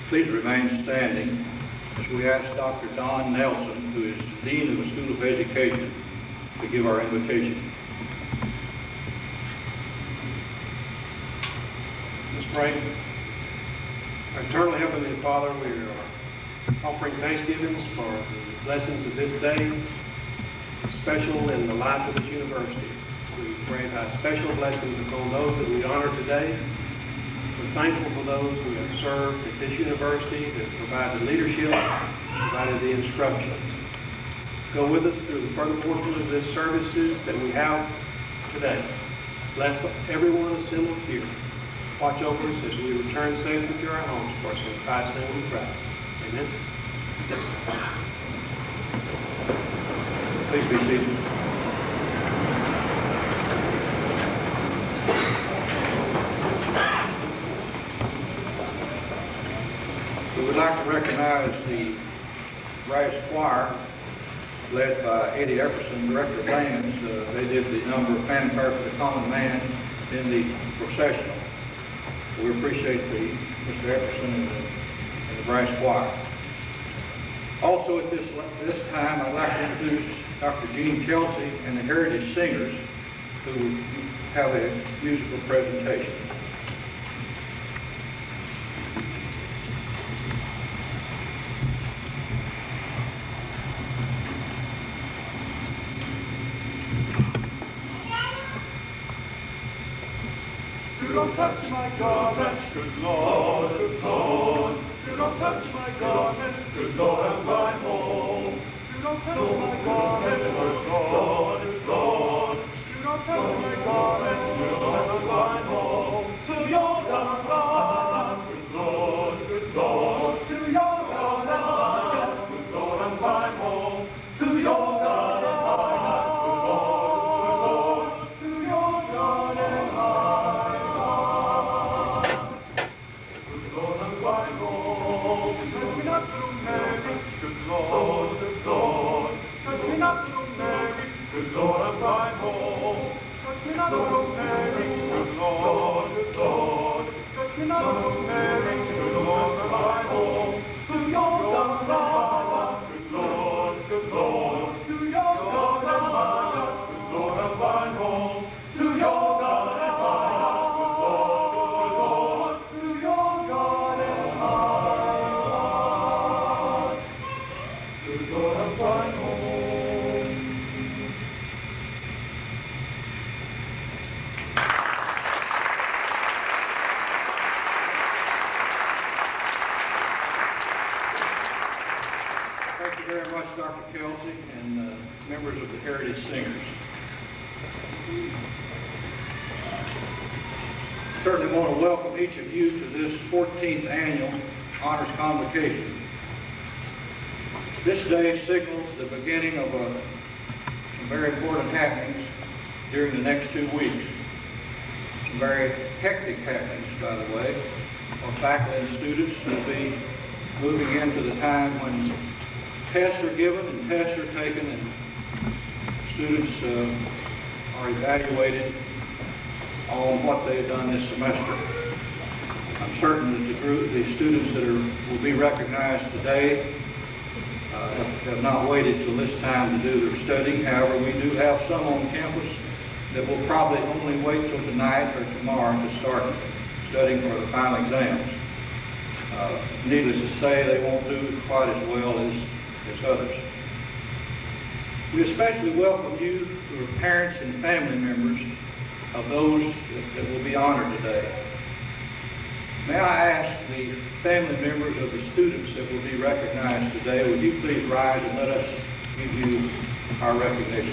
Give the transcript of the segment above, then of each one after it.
Please remain standing as we ask Dr. Don Nelson, who is Dean of the School of Education, to give our invitation. Let's pray. Our eternal Heavenly Father, we are offering thanksgivings for the blessings of this day, special in the life of this university. We pray thy special blessings upon those that we honor today. We're thankful for those who have served at this university, that provided leadership, provided the instruction. Go with us through the further portion of this services that we have today. Bless everyone assembled here. Watch over us as we return safely to our homes. For us in Christ's name we pray. Amen. Please be seated. We would like to recognize the brass choir led by Eddie Epperson, Director of Bands. They did the number of Fanfare for the Common Man in the processional. We appreciate Mr. Epperson and the brass choir. Also at this time, I'd like to introduce Dr. Gene Kelsey and the Heritage Singers, who will have a musical presentation. Do not touch my garment, good Lord, good Lord. Do not touch my garment, good Lord, I'm going home. Do not touch my garment, good Lord, good Lord. Do not touch my garment, good Lord, I'm going home. To your God, good Lord, good Lord. To your God, good Lord, I'm going home. To your God, good Lord, good Lord. To your God and high. Touch me not through Mary, good Lord, good Lord. Touch me not through Mary, good Lord, I'm going home. Touch me not through Mary, good Lord, good Lord. Touch me not through Mary, good Lord, I'm going home. To your God, good Lord, good Lord. To your God and my God, good Lord, I'm going home. To your God and my God, good Lord, good Lord. To your God and my good Lord, I'm going home. Thank you very much, Dr. Kelsey, and members of the Heritage Singers. Certainly want to welcome each of you to this 14th annual Honors Convocation. This day signals the beginning of some very important happenings during the next 2 weeks. Some very hectic happenings, by the way, for faculty and students will be moving into the time when tests are given and tests are taken and students are evaluated on what they have done this semester. I'm certain that the students that will be recognized today have not waited till this time to do their studying. However, we do have some on campus that will probably only wait till tonight or tomorrow to start studying for the final exams. Needless to say, they won't do quite as well as others. We especially welcome you who are parents and family members of those that will be honored today. May I ask the family members of the students that will be recognized today, would you please rise and let us give you our recognition.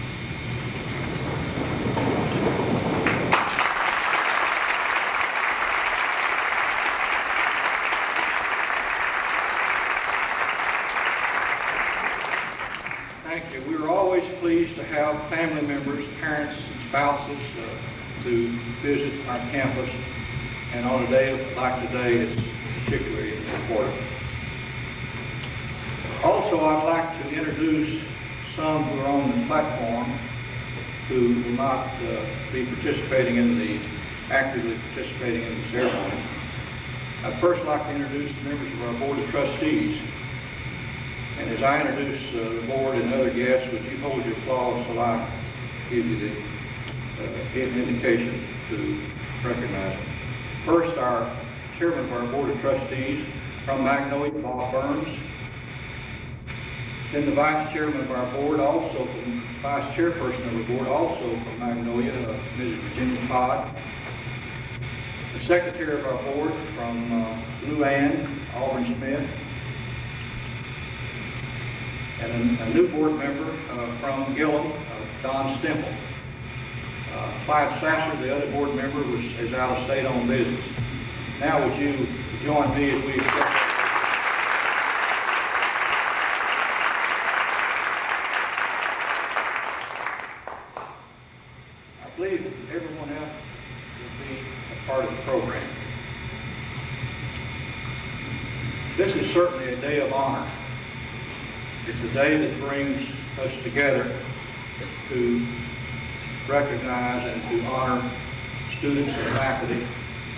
Thank you. We are always pleased to have family members, parents, and spouses to visit our campus. And on a day like today, it's particularly important. Also, I'd like to introduce some who are on the platform who will not be actively participating in the ceremony. I'd first like to introduce the members of our Board of Trustees. And as I introduce the board and other guests, would you hold your applause till I give you the indication to recognize them. First, our chairman of our Board of Trustees from Magnolia, Bob Burns. Then the vice chairman of our board, also from vice chairperson of the board, also from Magnolia, Mrs. Virginia Todd. The secretary of our board from Luann, Auburn Smith. And a new board member from Gillum, Don Stemple. Clyde Sasser, the other board member, is out of state on business. Now would you join me as we accept I believe everyone else will be a part of the program. This is certainly a day of honor. It's a day that brings us together to recognize and to honor students and faculty,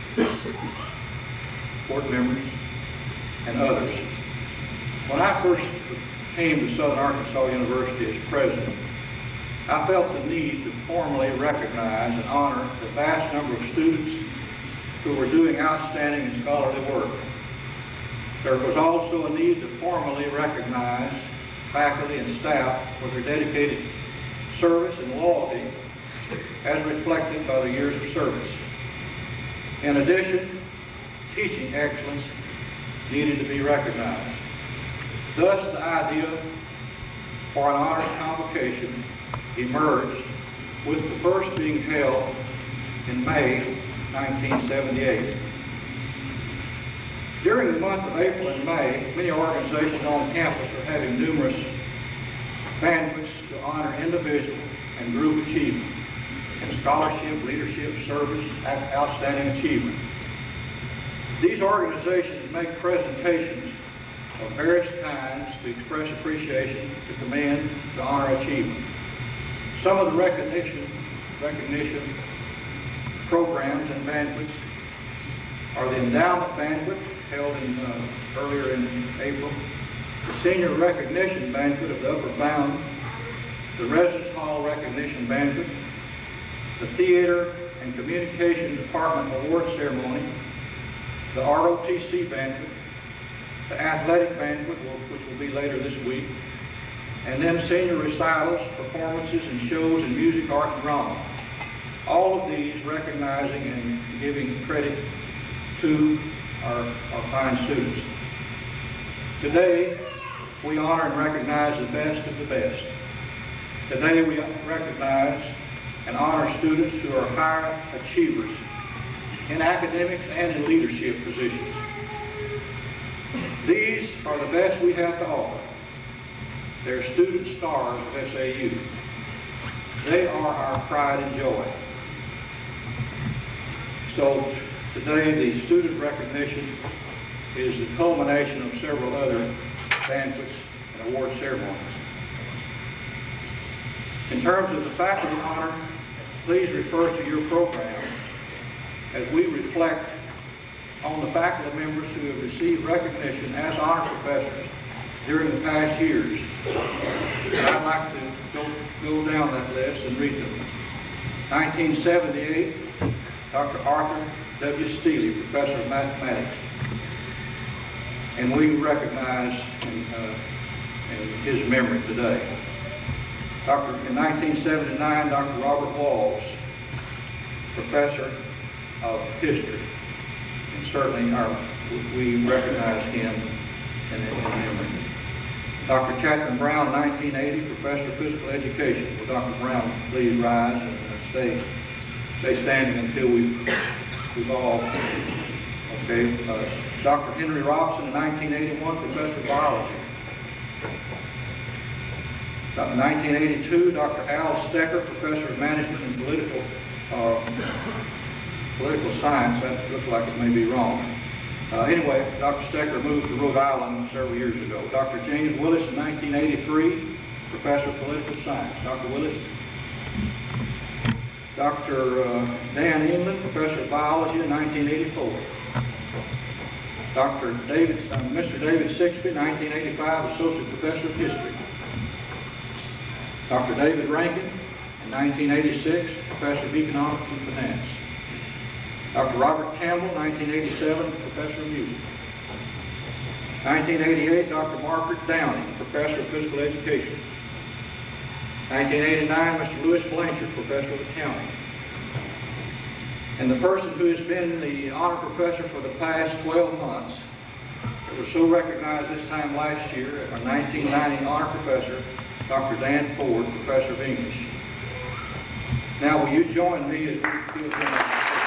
board members, and others. When I first came to Southern Arkansas University as president, I felt the need to formally recognize and honor the vast number of students who were doing outstanding and scholarly work. There was also a need to formally recognize faculty and staff for their dedicated service and loyalty as reflected by the years of service. In addition, teaching excellence needed to be recognized. Thus, the idea for an honors convocation emerged, with the first being held in May 1978. During the month of April and May, many organizations on campus are having numerous banquets to honor individual and group achievement in scholarship, leadership, service, outstanding achievement. These organizations make presentations of various kinds to express appreciation, to commend, to honor achievement. Some of the recognition programs and banquets are the Endowment Banquet, held earlier in April, the Senior Recognition Banquet of the Upper Bound, the Residence Hall Recognition Banquet, the Theater and Communication Department Award Ceremony, the ROTC Banquet, the Athletic Banquet, which will be later this week, and then senior recitals, performances, and shows in music, art, and drama. All of these recognizing and giving credit to our fine students. Today, we honor and recognize the best of the best. Today, we recognize and honor students who are high achievers in academics and in leadership positions. These are the best we have to offer. They're student stars of SAU. They are our pride and joy. So today, the student recognition is the culmination of several other banquets and award ceremonies. In terms of the faculty honor, please refer to your program as we reflect on the faculty members who have received recognition as honor professors during the past years. And I'd like to go down that list and read them. 1978, Dr. Arthur W. Steele, Professor of Mathematics. And we recognize in his memory today. In 1979, Dr. Robert Walls, Professor of History. And certainly we recognize him in memory. Dr. Catherine Brown, 1980, Professor of Physical Education. Will Dr. Brown please rise and stay standing until we've all, okay. Dr. Henry Robson, in 1981, Professor of Biology. 1982, Dr. Al Stecker, Professor of Management and Political Science. That looks like it may be wrong. Anyway, Dr. Stecker moved to Rhode Island several years ago. Dr. James Willis in 1983, Professor of Political Science. Dr. Willis. Dr. Dan England, Professor of Biology in 1984. Mr. David Sixby, 1985, Associate Professor of History. Dr. David Rankin, in 1986, Professor of Economics and Finance. Dr. Robert Campbell, 1987, Professor of Music. 1988, Dr. Margaret Downing, Professor of Physical Education. 1989, Mr. Louis Blanchard, Professor of Accounting. And the person who has been the honor professor for the past 12 months, that was so recognized this time last year, our 1990 honor professor, Dr. Dan Ford, Professor of English. Now, will you join me as we do again?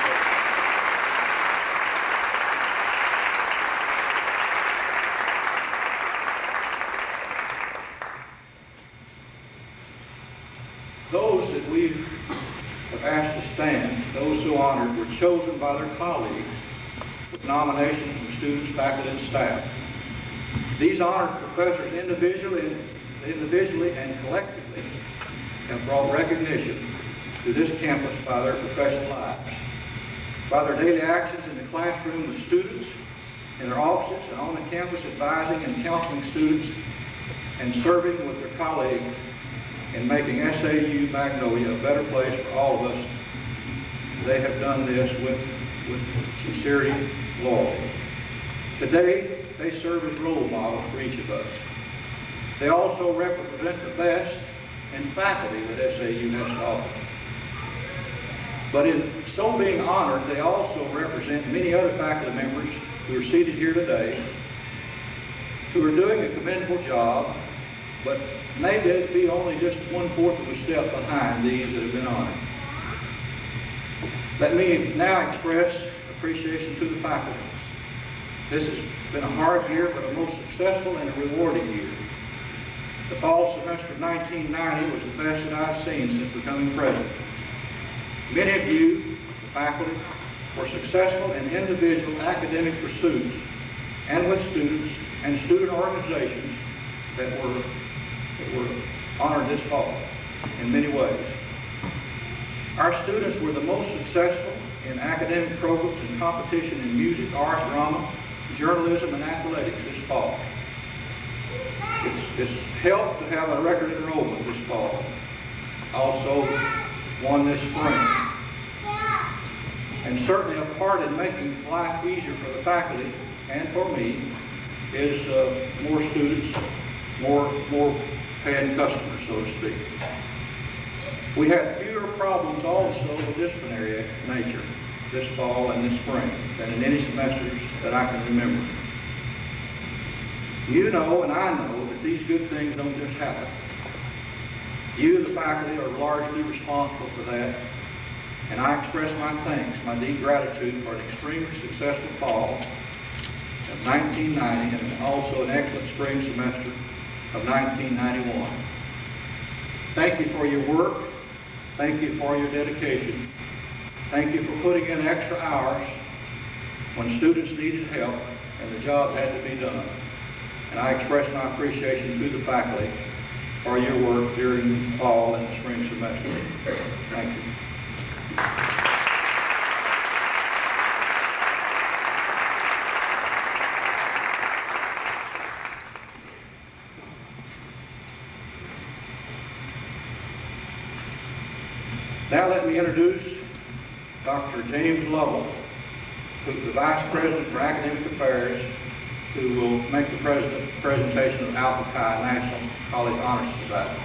Those that we have asked to stand, those so honored, were chosen by their colleagues with nominations from students, faculty, and staff. These honored professors individually and collectively have brought recognition to this campus by their professional lives, by their daily actions in the classroom with students, in their offices, and on the campus advising and counseling students, and serving with their colleagues in making SAU Magnolia a better place for all of us. They have done this with sincerity and loyalty. Today, they serve as role models for each of us. They also represent the best in faculty that SAU has to offer. But in so being honored, they also represent many other faculty members who are seated here today, who are doing a commendable job, but maybe be only just 1/4 of a step behind these that have been honored. Let me now express appreciation to the faculty. This has been a hard year, but a most successful and a rewarding year. The fall semester of 1990 was the best that I've seen since becoming president. Many of you, the faculty, were successful in individual academic pursuits and with students and student organizations that were honored this fall in many ways. Our students were the most successful in academic programs and competition in music, art, drama, journalism, and athletics this fall. It's helped to have a record enrollment this fall. Also one this spring. And certainly a part in making life easier for the faculty and for me is more students, more paying customers, so to speak. We had fewer problems also of disciplinary nature this fall and this spring than in any semesters that I can remember. You know and I know that these good things don't just happen. You, the faculty, are largely responsible for that, and I express my thanks, my deep gratitude for an extremely successful fall of 1990 and also an excellent spring semester of 1991. Thank you for your work. Thank you for your dedication. Thank you for putting in extra hours when students needed help and the job had to be done. And I express my appreciation to the faculty for your work during the fall and the spring semester. Thank you. Now let me introduce Dr. James Lovell, who's the Vice President for Academic Affairs, who will make the presentation of Alpha Chi National College Honor Society.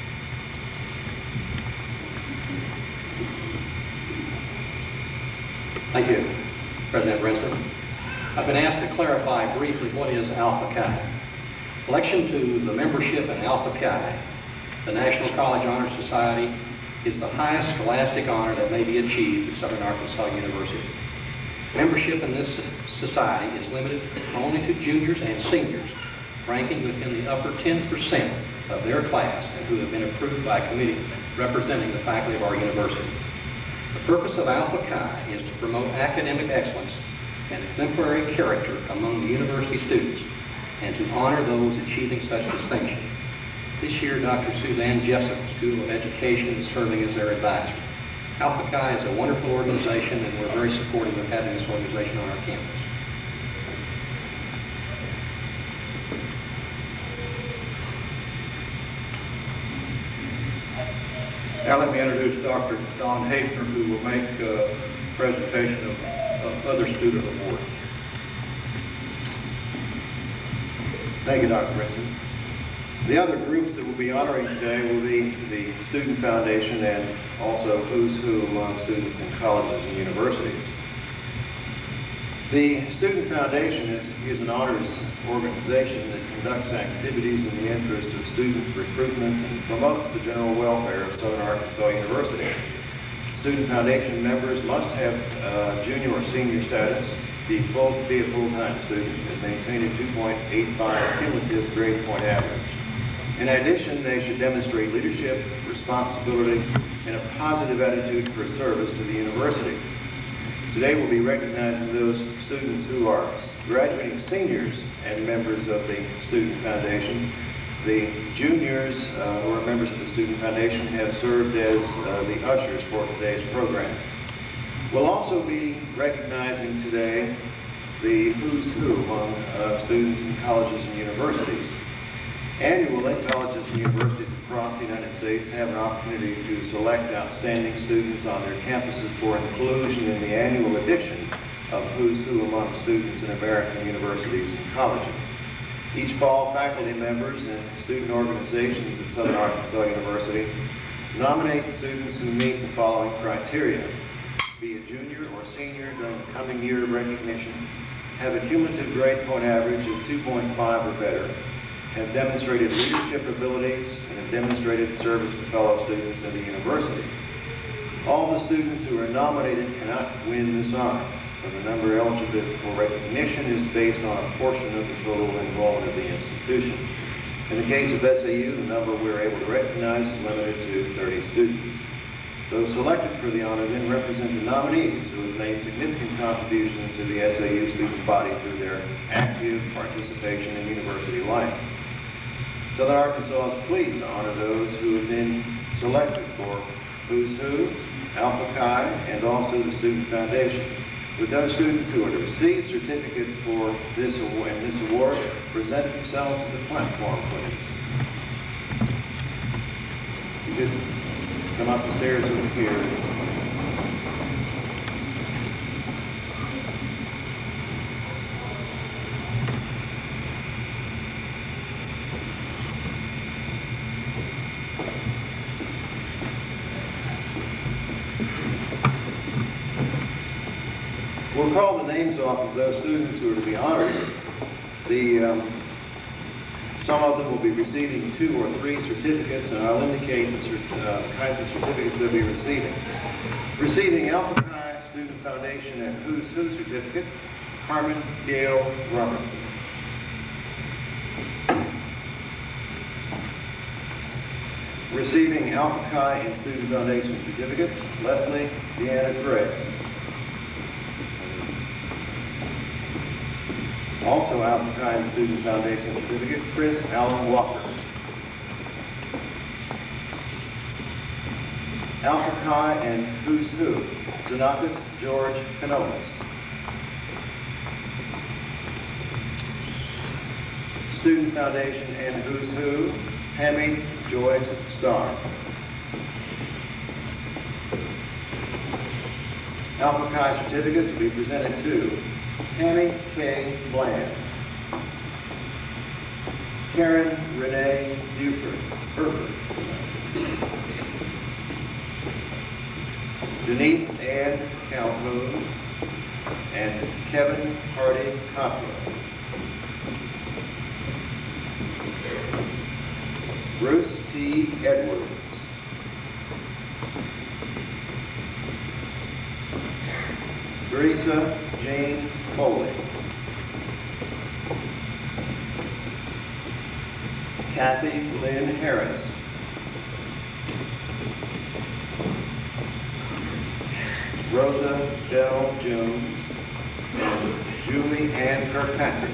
Thank you, President Brinson. I've been asked to clarify briefly what is Alpha Chi. Election to the membership in Alpha Chi, the National College Honor Society, is the highest scholastic honor that may be achieved at Southern Arkansas University. Membership in this society is limited only to juniors and seniors, ranking within the upper 10% of their class and who have been approved by a committee representing the faculty of our university. The purpose of Alpha Chi is to promote academic excellence and exemplary character among the university students and to honor those achieving such distinction. This year, Dr. Suzanne Jessup, School of Education, is serving as their advisor. Alpha Chi is a wonderful organization, and we're very supportive of having this organization on our campus. Now let me introduce Dr. Don Hafner, who will make a presentation of other student awards. Thank you, Dr. Brinson. The other groups that we'll be honoring today will be the Student Foundation and also Who's Who among students in colleges and universities. The Student Foundation is an honors organization that conducts activities in the interest of student recruitment and promotes the general welfare of Southern Arkansas University. Student Foundation members must have junior or senior status, be a full-time student, and maintain a 2.85 cumulative grade point average. In addition, they should demonstrate leadership, responsibility, and a positive attitude for service to the university. Today we'll be recognizing those students who are graduating seniors and members of the Student Foundation. The juniors who are members of the Student Foundation have served as the ushers for today's program. We'll also be recognizing today the Who's Who among students in colleges and universities. Annually, colleges and universities across the United States have an opportunity to select outstanding students on their campuses for inclusion in the annual edition of Who's Who among students in American universities and colleges. Each fall, faculty members and student organizations at Southern Arkansas University nominate students who meet the following criteria: be a junior or senior during the coming year of recognition, have a cumulative grade point average of 2.5 or better, have demonstrated leadership abilities, and have demonstrated service to fellow students in the university. All the students who are nominated cannot win this honor, for the number eligible for recognition is based on a portion of the total enrollment of the institution. In the case of SAU, the number we're able to recognize is limited to 30 students. Those selected for the honor then represent the nominees who have made significant contributions to the SAU student body through their active participation in university life. Southern Arkansas is pleased to honor those who have been selected for Who's Who, Alpha Chi, and also the Student Foundation. Would those students who are to receive certificates for this award present themselves to the platform, please? You just come up the stairs over here. We'll call the names off of those students who are to be honored. Some of them will be receiving 2 or 3 certificates, and I'll indicate the kinds of certificates they'll be receiving. Receiving Alpha Chi Student Foundation and Who's Who certificate, Carmen Gail Robertson. Receiving Alpha Chi and Student Foundation certificates, Leslie Deanna Gray. Also Alpha Chi and Student Foundation certificate, Chris Allen Walker. Alpha Chi and Who's Who, Xenakis George Canolis. Student Foundation and Who's Who, Hammy Joyce Starr. Alpha Chi certificates will be presented to Tammy K. Bland, Karen Renee Burford, Denise Ann Calhoun, and Kevin Hardy Coppola. Bruce T. Edwards. Teresa Jane Foley. Kathy Lynn Harris. Rosa Dell Jones. And Julie Ann Kirkpatrick.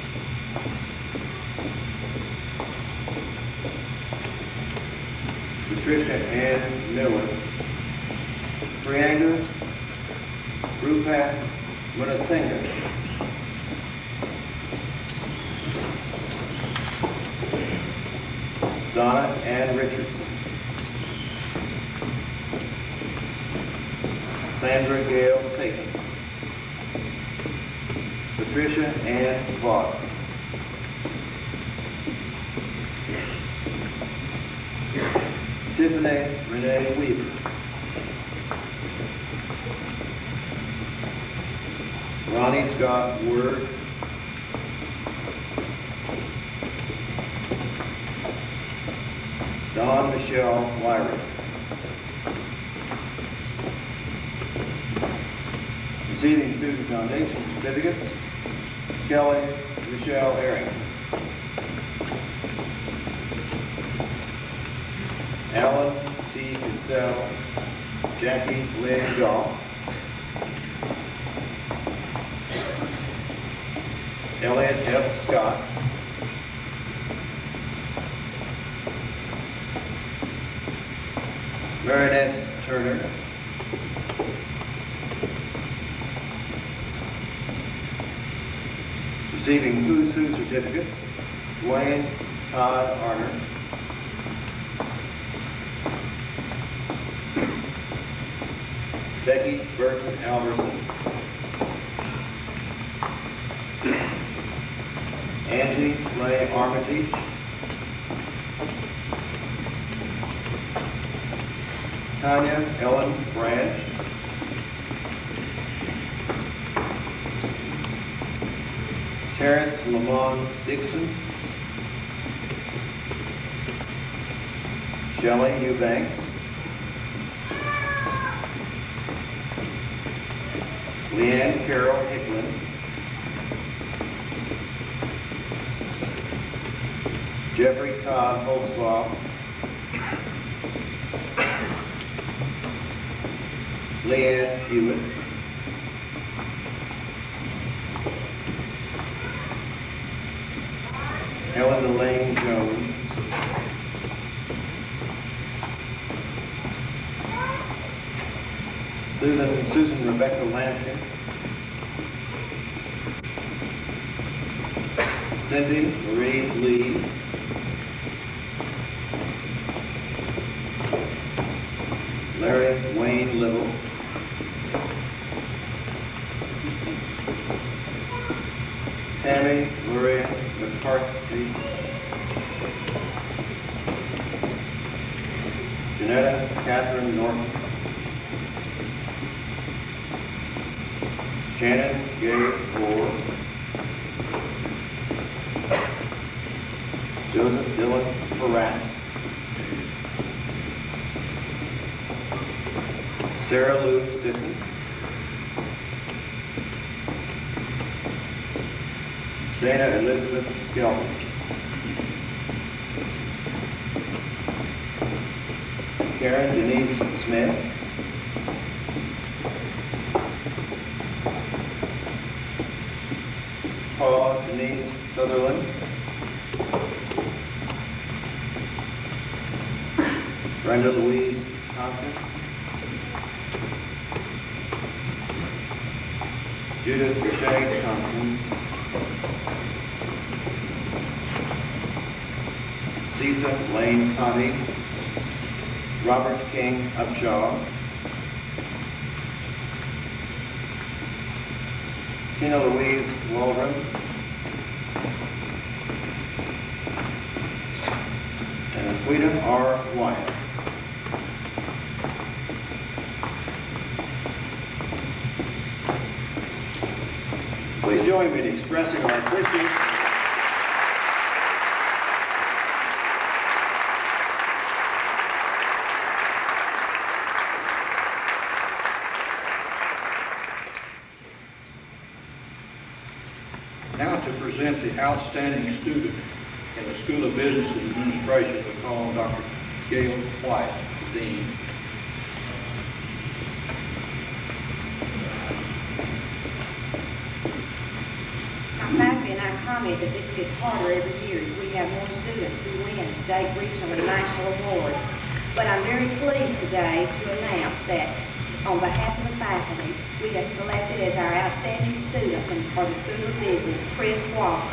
Patricia Ann Miller. Priyanka Rupat Munasinghe. Donna Ann Richardson. Sandra Gale Tatum. Patricia Ann Vaught. Tiffany Renee Weaver. Ronnie Scott Word. Dawn Michelle Wyrick. Receiving student foundation certificates, Kelly Michelle Arrington. Alan T. Cassell, Jackie Lynn Goff. Elliot F. Scott. Marinette Turner. Receiving Who's Who certificates, Dwayne Todd Arner. Becky Burton Alverson. Angie Leigh Armitage. Tanya Ellen Branch. Terrence Lamont Dixon. Shelley Eubanks. Leanne Carroll Hickman. Jeffrey Todd Holzbaugh. Leanne Hewitt. Helen Elaine Jones. Susan Rebecca Lampkin. Cindy Marie Lee. Larry Wayne Little. Tammy Maria McCarthy. Janetta Catherine Norton. Shannon Gay Orr. Joseph Dylan Peratt. Sarah Lou Sisson. Dana Elizabeth Skelton. Karen Denise Smith. Paula Denise Sutherland. Brenda Louise Tompkins. Judith Shea Tompkins. Cisa Lane Connie. Robert King Upshaw. Tina Louise Waldron. And Aquita R. Wyatt. Please join me in expressing our appreciation. Now to present the outstanding student in the School of Business and Administration, we call Dr. Gail White, Dean. Faculty and I comment that this gets harder every year as we have more students who win state, regional, and national awards. But I'm very pleased today to announce that on behalf of the faculty, we have selected as our outstanding student for the School of Business, Chris Walker.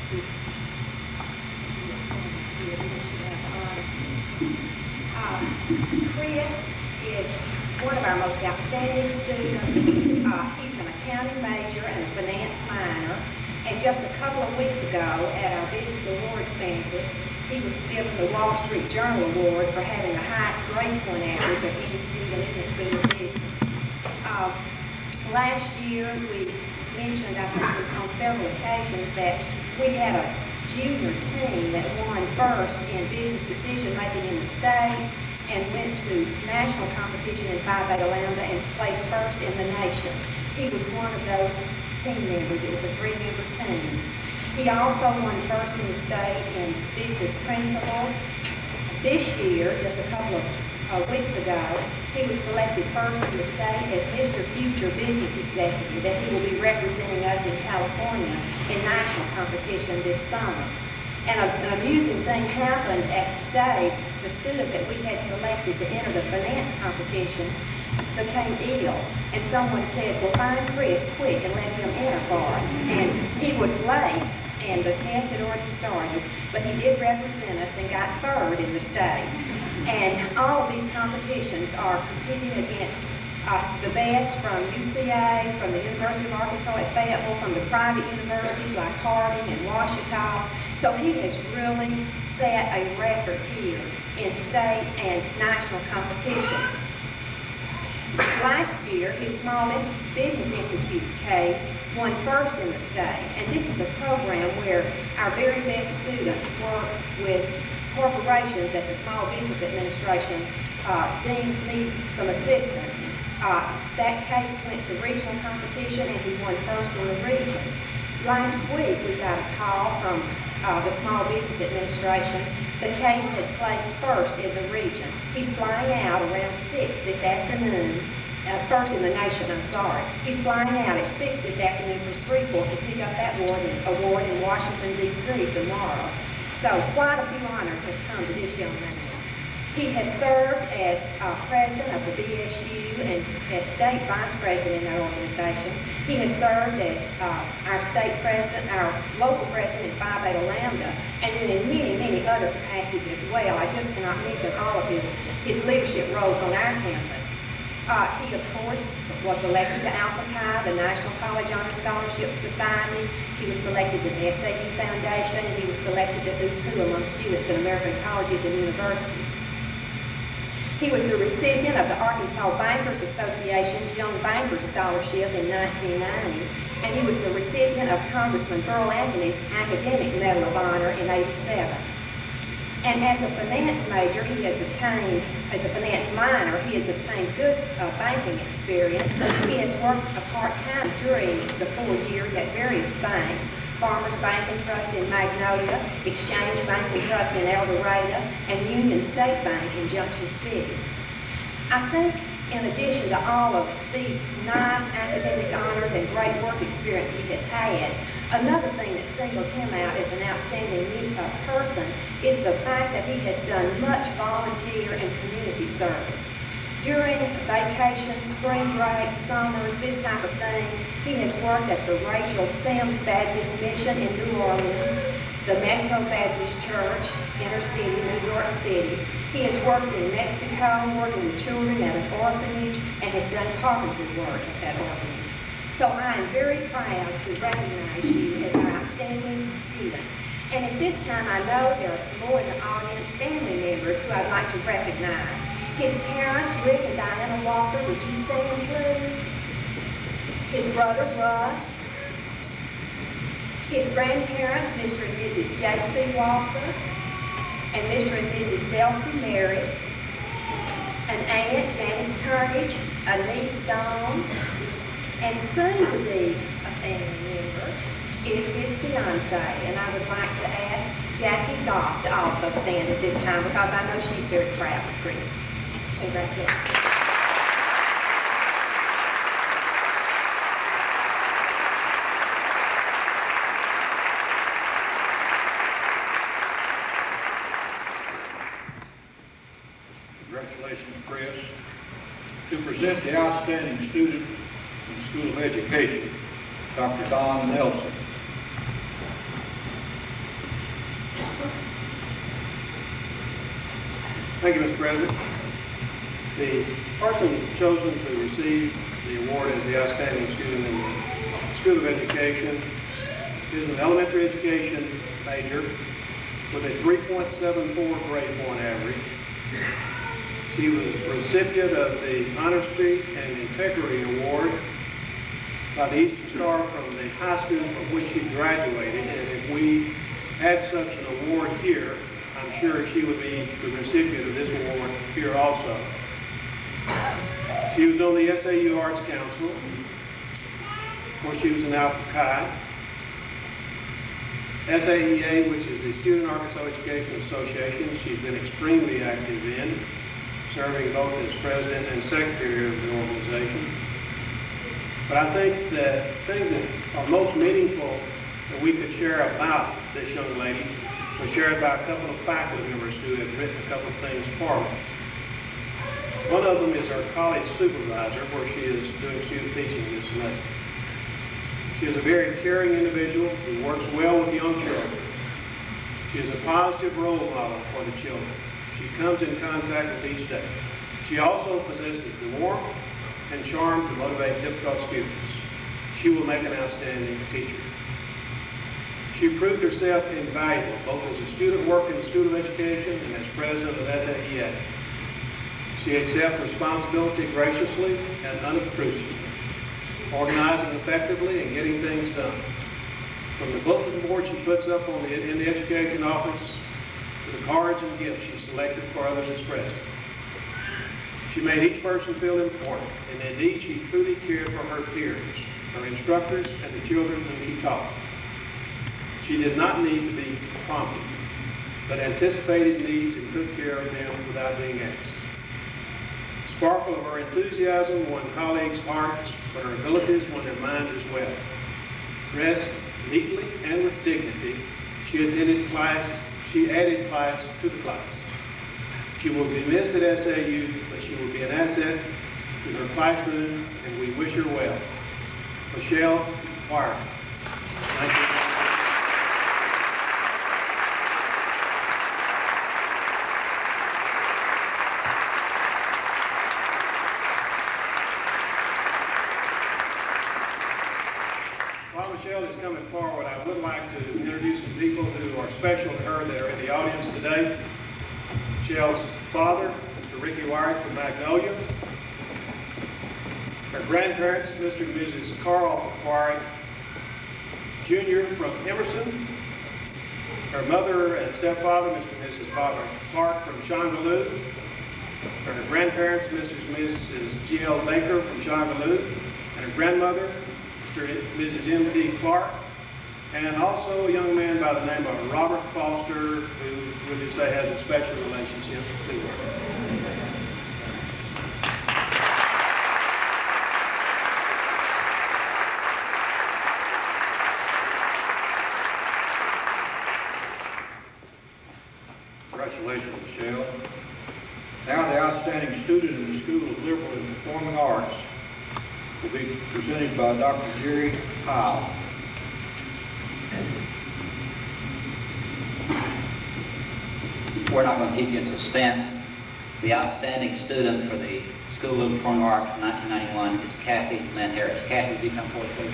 Chris is one of our most outstanding students. He's an accounting major and a finance minor. And just a couple of weeks ago at our Business Awards banquet, he was given the Wall Street Journal Award for having the highest grade point average of any student in the School of Business. Last year, we mentioned, I think, on several occasions that we had a junior team that won first in business decision-making in the state and went to national competition in Phi Beta Lambda and placed first in the nation. He was one of those team members. It was a 3-member team. He also won first in the state in business principles. This year, just a couple of weeks ago, he was selected first in the state as Mr. Future Business Executive, and he will be representing us in California in national competition this summer. And an amusing thing happened at the state. The student that we had selected to enter the finance competition became ill. And someone says, well, find Chris quick and let him enter for us. And he was late, and the test had already started, but he did represent us and got third in the state. And all of these competitions are competing against the best from UCA, from the University of Arkansas at Fayetteville, from the private universities like Harding and Ouachita. So he has really set a record here in state and national competition. Last year, his Small Business Institute case won first in the state, and this is a program where our very best students work with corporations that the Small Business Administration deems need some assistance. That case went to regional competition, and he won first in the region. Last week, we got a call from the Small Business Administration. The case had placed first in the region. He's flying out around 6 this afternoon, first in the nation, I'm sorry. He's flying out at 6 this afternoon from Shreveport to pick up that award in Washington, D.C. tomorrow. So quite a few honors have come to this young man. He has served as president of the BSU and as state vice president in that organization. He has served as our state president, our local president in Phi Beta Lambda, and then in many, many other capacities as well. I just cannot mention all of his leadership roles on our campus. He, of course, was elected to Alpha Chi, the National College Honor Scholarship Society. He was selected to the SAU Foundation, and he was selected to Who's Who among students in American colleges and universities. He was the recipient of the Arkansas Bankers Association's Young Bankers Scholarship in 1990, and he was the recipient of Congressman Earl Anthony's Academic Medal of Honor in '87. And as a finance major, he has obtained, as a finance minor, he has obtained good banking experience. He has worked part-time during the 4 years at various banks, Farmers Bank and Trust in Magnolia, Exchange Bank and Trust in El Dorado, and Union State Bank in Junction City. I think in addition to all of these nice academic honors and great work experience he has had, another thing that singles him out as an outstanding person is the fact that he has done much volunteer and community service. During vacations, spring breaks, summers, this type of thing, he has worked at the Rachel Sims Baptist Mission in New Orleans, the Metro Baptist Church, Inner City, New York City. He has worked in Mexico, working with children at an orphanage, and has done carpentry work at that orphanage. So I am very proud to recognize you as our outstanding student. And at this time, I know there are some more in the audience, family members, who I'd like to recognize. His parents, Rick and Diana Walker, would you stand, please? His brother, Russ. His grandparents, Mr. and Mrs. J.C. Walker, and Mr. and Mrs. Delcy Merritt, an aunt, Janice Turnage, a niece, Dawn, and soon to be a family member is his fiance. And I would like to ask Jackie Goff to also stand at this time because I know she's very proud of Chris. Congratulations. Congratulations, Chris. To present the outstanding student in the School of Education, Dr. Don Nelson. Thank you, Mr. President. The person chosen to receive the award as the outstanding student in the School of Education is an elementary education major with a 3.74 grade point average. She was recipient of the Honors Streak and Integrity Award by the Eastern Star from the high school from which she graduated, and if we had such an award here, I'm sure she would be the recipient of this award here also. She was on the SAU Arts Council. Of course, she was in Alpha Chi. SAEA, which is the Student Arkansas Education Association, she's been extremely active in, serving both as president and secretary of the organization. But I think that things that are most meaningful that we could share about this young lady was shared by a couple of faculty members who have written a couple of things for me. One of them is our college supervisor, where she is doing student teaching this semester. She is a very caring individual who works well with young children. She is a positive role model for the children. She comes in contact with each day. She also possesses the warmth and charm to motivate difficult students. She will make an outstanding teacher. She proved herself invaluable, both as a student working in the School of Education and as president of SAEA. She accepts responsibility graciously and unobtrusively, organizing effectively and getting things done. From the bulletin board she puts up in the education office to the cards and gifts she selected for others as president. She made each person feel important, and indeed she truly cared for her peers, her instructors, and the children whom she taught. She did not need to be prompted, but anticipated needs and took care of them without being asked. The sparkle of her enthusiasm won colleagues' hearts, but her abilities won their minds as well. Dressed neatly and with dignity, she added class to the class. She will be missed at SAU, but she will be an asset to her classroom, and we wish her well. Michelle Wire. Thank you. While Michelle is coming forward, I would like to introduce some people who are special to her that are in the audience today. Michelle's father, Mr. Ricky Wyatt from Magnolia. Her grandparents, Mr. and Mrs. Carl Wyatt Jr. from Emerson. Her mother and stepfather, Mr. and Mrs. Barbara Clark from Shongaloo. Her grandparents, Mr. and Mrs. G.L. Baker from Shongaloo. And her grandmother, Mr. and Mrs. M.T. Clark. And also a young man by the name of Robert Foster, who would you say has a special relationship to her. Congratulations, Michelle. Now the outstanding student in the School of Liberal and Performing Arts will be presented by Dr. Jerry Powell. We're not going to keep you in suspense. The outstanding student for the School of Performing Arts for 1991 is Kathy Lynn Harris. Kathy, would you come forward, please?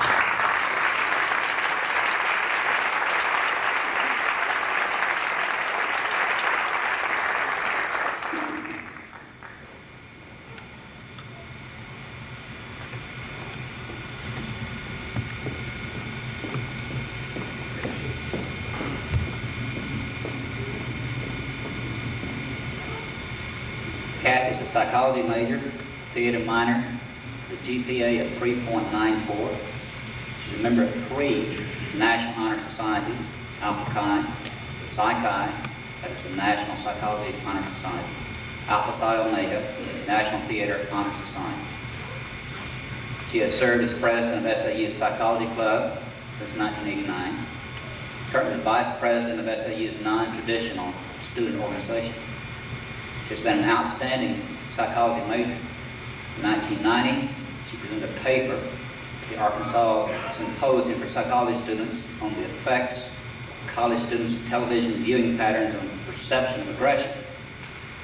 Kathy's a psychology major, theater minor, the GPA of 3.94. She's a member of 3 National Honor Societies, Alpha Chi, the Psi Chi, that is the National Psychology Honor Society, Alpha Psi Omega, National Theater Honor Society. She has served as president of SAU's Psychology Club since 1989, currently vice president of SAU's non-traditional student organization. She's been an outstanding psychology major. In 1990, she presented a paper at the Arkansas Symposium for Psychology Students on the effects of college students' television viewing patterns on the perception of aggression.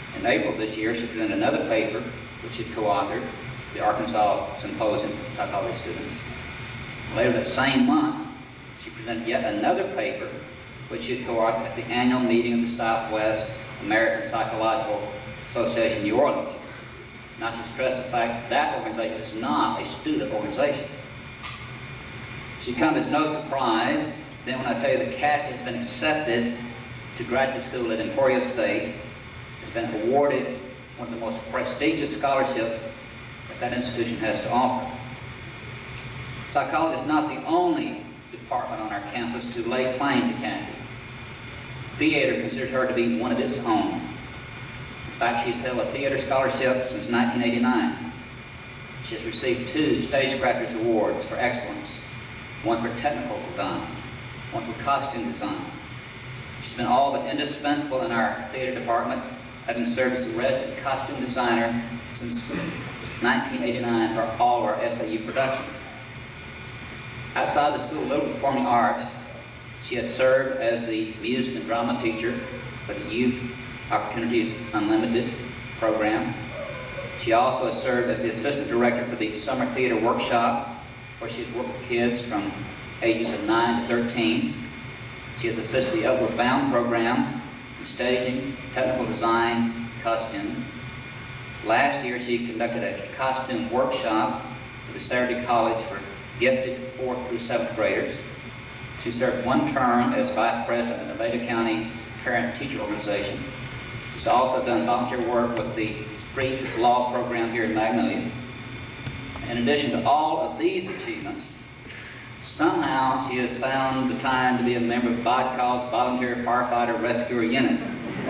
In April this year, she presented another paper, which she co-authored, the Arkansas Symposium for Psychology Students. Later that same month, she presented yet another paper, which she co-authored at the annual meeting of the Southwest American Psychological Association, New Orleans. Now, she stressed the fact that that organization is not a student organization. It should come as no surprise then when I tell you that Kathy has been accepted to graduate school at Emporia State, has been awarded one of the most prestigious scholarships that institution has to offer. Psychology is not the only department on our campus to lay claim to Kathy. Theater considers her to be one of its own. In fact, she's held a theater scholarship since 1989. She has received 2 Stagecrafters Awards for excellence, one for technical design, one for costume design. She's been all but indispensable in our theater department, having served as the resident costume designer since 1989 for all of our SAU productions. Outside the School of Liberal Performing Arts, she has served as the music and drama teacher for the Youth Opportunities Unlimited program. She also has served as the assistant director for the Summer Theater Workshop, where she's worked with kids from ages of 9 to 13. She has assisted the Upward Bound program in staging, technical design, costume. Last year, she conducted a costume workshop for the Saturday College for gifted 4th through 7th graders. She served 1 term as vice president of the Nevada County Parent-Teacher Organization. She's also done volunteer work with the Street Law program here in Magnolia. In addition to all of these achievements, somehow she has found the time to be a member of VODCAL's Volunteer Firefighter Rescuer Unit.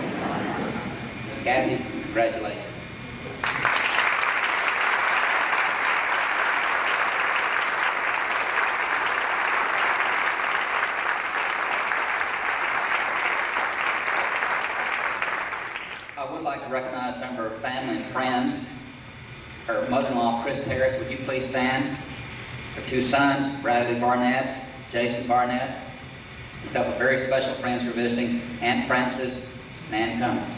Kathy, congratulations. I would like to recognize some of her family and friends. Her mother-in-law, Chris Harris, would you please stand? Her 2 sons, Bradley Barnett, Jason Barnett. A couple of very special friends for visiting, Aunt Frances and Ann Cummins.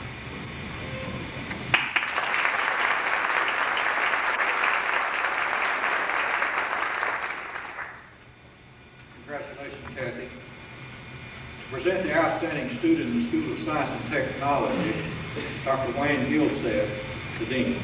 Congratulations, Kathy. To present the outstanding student in the School of Science and Technology, Dr. Wayne Gilstead, the Dean.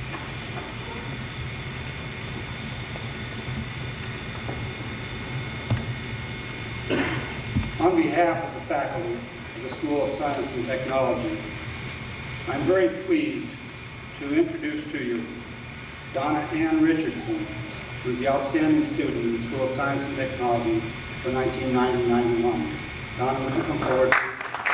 On behalf of the faculty of the School of Science and Technology, I'm very pleased to introduce to you Donna Ann Richardson, who is the outstanding student in the School of Science and Technology for 1990-91. Donna, would you come forward, please?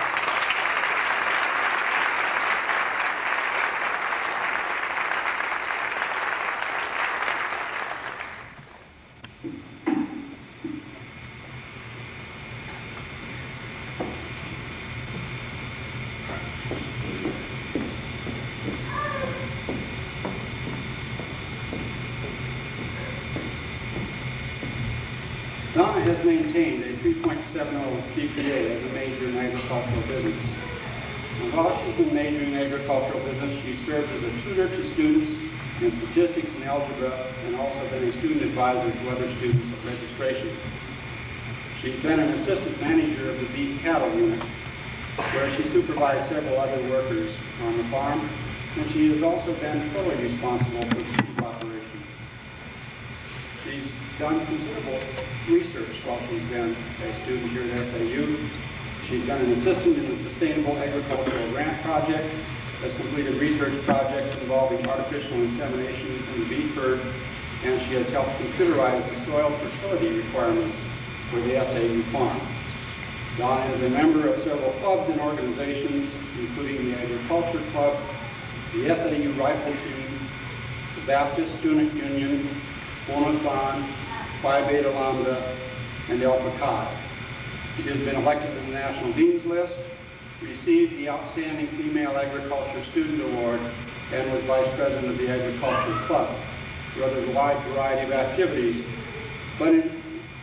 Donna has maintained a 3.70 GPA as a major in agricultural business. And while she's been majoring in agricultural business, she served as a tutor to students in statistics and algebra, and also been a student advisor to other students at registration. She's been an assistant manager of the beef cattle unit, where she supervised several other workers on the farm, and she has also been fully responsible for the sheep operation. She's done considerable research while she's been a student here at SAU. She's been an assistant in the Sustainable Agricultural Grant Project, has completed research projects involving artificial insemination in the beef herd, and she has helped computerize the soil fertility requirements for the SAU farm. Donna is a member of several clubs and organizations, including the Agriculture Club, the SAU Rifle Team, the Baptist Student Union, Bonathan, Phi Beta Lambda, and Alpha Chi. She has been elected to the National Dean's List, received the Outstanding Female Agriculture Student Award, and was Vice President of the Agricultural Club. For other wide variety of activities, but in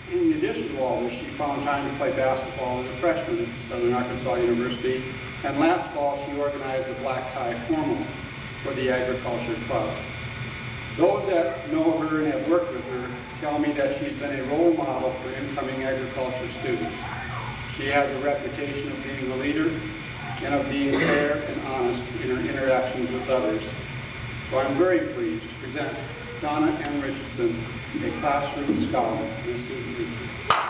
In addition to all this, she found time to play basketball as a freshman at Southern Arkansas University, and last fall she organized the Black Tie Formal for the Agriculture Club. Those that know her and have worked with her tell me that she's been a role model for incoming agriculture students. She has a reputation of being a leader and of being fair and honest in her interactions with others. So I'm very pleased to present Donna M. Richardson, a classroom scholar and a student leader.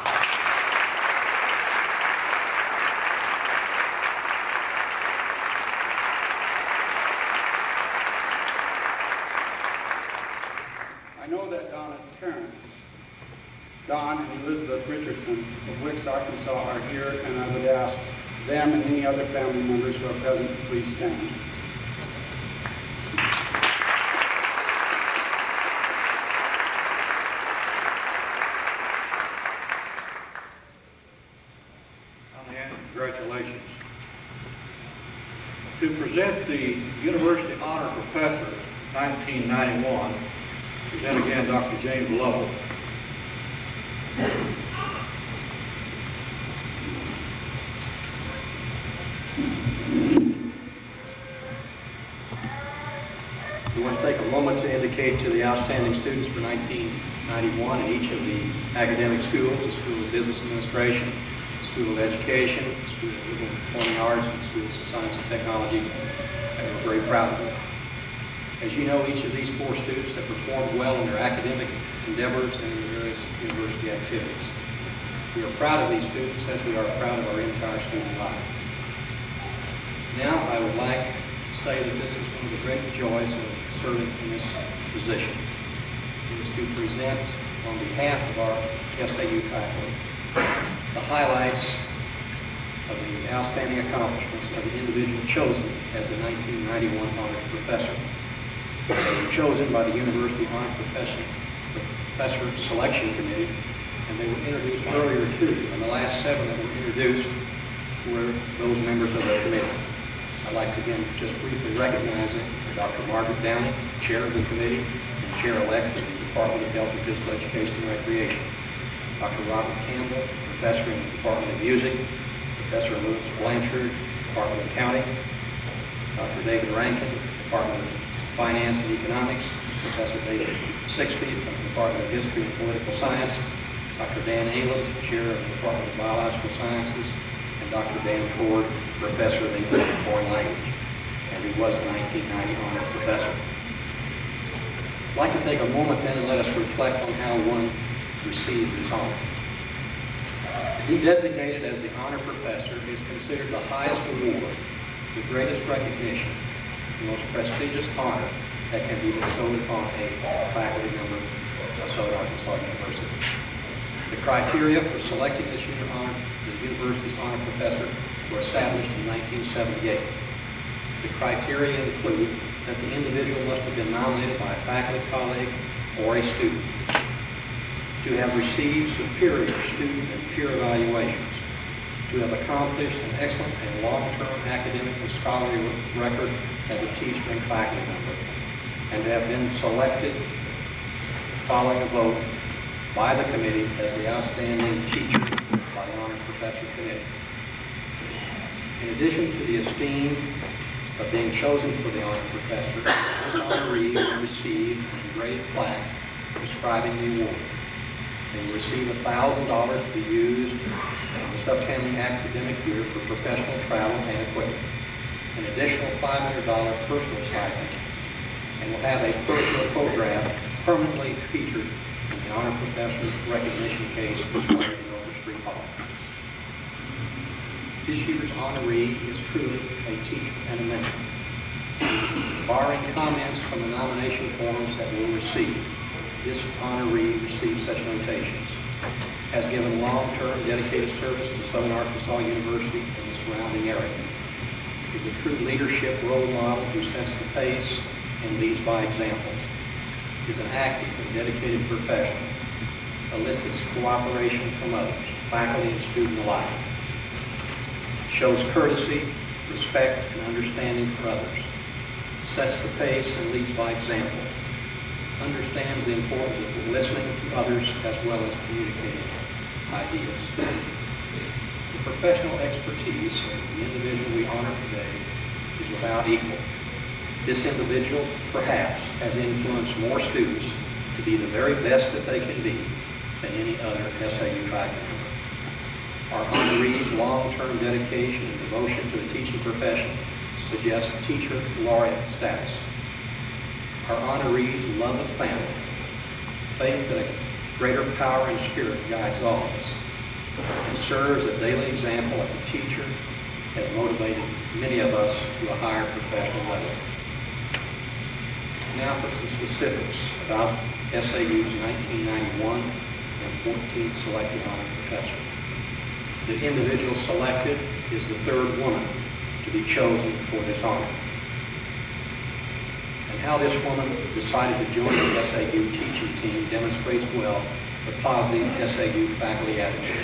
I know that Donna's parents, Don and Elizabeth Richardson of Wicks, Arkansas, are here, and I would ask them and any other family members who are present to please stand. Congratulations. To present the University Honor Professor 1991, present again Dr. James Lovell. We want to take a moment to indicate to the outstanding students for 1991 in each of the academic schools, the School of Business Administration, School of Education, School of Legal and Performing Arts, and Schools of Science and Technology, and we're very proud of them. As you know, each of these 4 students have performed well in their academic endeavors and in their various university activities. We are proud of these students as we are proud of our entire student life. Now, I would like to say that this is one of the great joys of serving in this position, is to present on behalf of our SAU faculty the highlights of the outstanding accomplishments of the individual chosen as the 1991 Honors Professor. They were chosen by the University Honor Professor Selection Committee, and they were introduced earlier too, and the last 7 that were introduced were those members of the committee. I'd like to again just briefly recognize Dr. Margaret Downey, Chair of the Committee and Chair-elect of the Department of Health and Physical Education and Recreation. Dr. Robert Campbell, Professor in the Department of Music, Professor Lewis Blanchard, Department of Accounting, Dr. David Rankin, Department of Finance and Economics, Professor David Sixby from the Department of History and Political Science, Dr. Dan Ayland, Chair of the Department of Biological Sciences, and Dr. Dan Ford, Professor of English and Foreign Language, and he was the 1990 Honor Professor. I'd like to take a moment then and let us reflect on how one received this honor. To be designated as the Honor Professor is considered the highest award, the greatest recognition, the most prestigious honor that can be bestowed upon a faculty member of Southern Arkansas University. The criteria for selecting this the university's honor professor were established in 1978. The criteria include that the individual must have been nominated by a faculty colleague or a student, to have received superior student and peer evaluations, to have accomplished an excellent and long-term academic and scholarly record as a teacher and faculty member, and to have been selected following a vote by the committee as the outstanding teacher by the Honor Professor Committee. In addition to the esteem of being chosen for the Honor Professor, this honoree will receive an engraved plaque describing the award. They will receive $1,000 to be used in this upcoming academic year for professional travel and equipment, an additional $500 personal stipend, and will have a personal photograph permanently featured in the Honor Professor's recognition case displayed in Overstreet Hall. This year's honoree is truly a teacher and a mentor. Barring comments from the nomination forms that we'll receive, this honoree receives such notations: has given long-term dedicated service to Southern Arkansas University and the surrounding area, is a true leadership role model who sets the pace and leads by example, is an active and dedicated professional, elicits cooperation from others, faculty and student alike, shows courtesy, respect, and understanding for others, sets the pace and leads by example, understands the importance of listening to others as well as communicating ideas. The professional expertise of the individual we honor today is without equal. This individual, perhaps, has influenced more students to be the very best that they can be than any other SAU faculty member. Our honoree's long-term dedication and devotion to the teaching profession suggests teacher laureate status. Our honoree's love of family, faith that a greater power and spirit guides all of us, and serves a daily example as a teacher, has motivated many of us to a higher professional level. Now for some specifics about SAU's 1991 and 14th selected honor professor. The individual selected is the third woman to be chosen for this honor. And how this woman decided to join the SAU teaching team demonstrates well the positive SAU faculty attitude.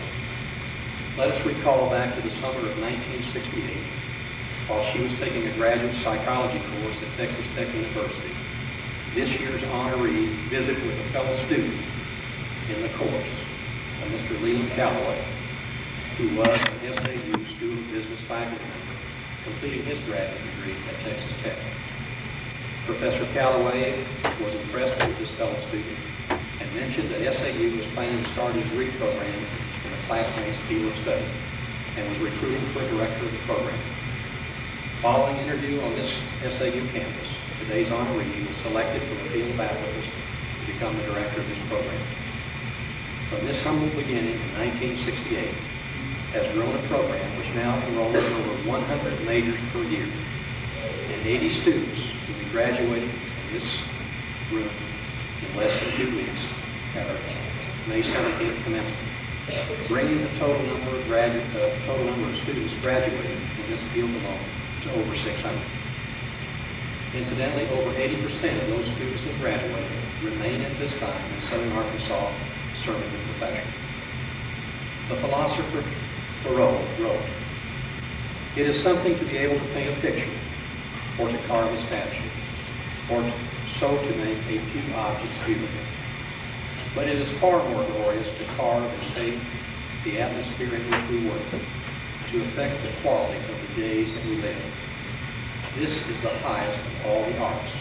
Let us recall back to the summer of 1968, while she was taking a graduate psychology course at Texas Tech University. This year's honoree visited with a fellow student in the course, a Mr. Leland Calloway, who was an SAU School of Business faculty member, completing his graduate degree at Texas Tech. Professor Calloway was impressed with this fellow student and mentioned that SAU was planning to start his degree program in a classmate's field of study and was recruiting for a director of the program. Following an interview on this SAU campus, today's honoree was selected from a field of applicants to become the director of this program. From this humble beginning in 1968, has grown a program which now enrolls over 100 majors per year, and 80 students will be graduating from this room in less than 2 weeks at our May 17th commencement, bringing the total number of students graduating in this field alone to over 600. Incidentally, over 80% of those students that graduated remain at this time in Southern Arkansas serving the profession. The philosopher Thoreau wrote, "It is something to be able to paint a picture, or to carve a statue, or so to make a few objects beautiful. But it is far more glorious to carve and shape the atmosphere in which we work, to affect the quality of the days that we live. This is the highest of all the arts."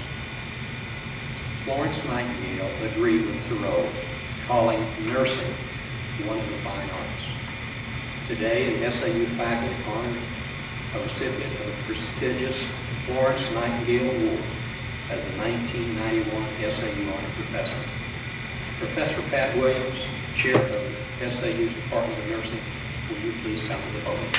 Florence Nightingale agreed with Thoreau, calling nursing one of the fine arts. Today, the SAU faculty honored a recipient of the prestigious Florence Nightingale Award as the 1991 SAU Honor Professor. Professor Pat Williams, Chair of SAU's Department of Nursing, will you please come to the podium?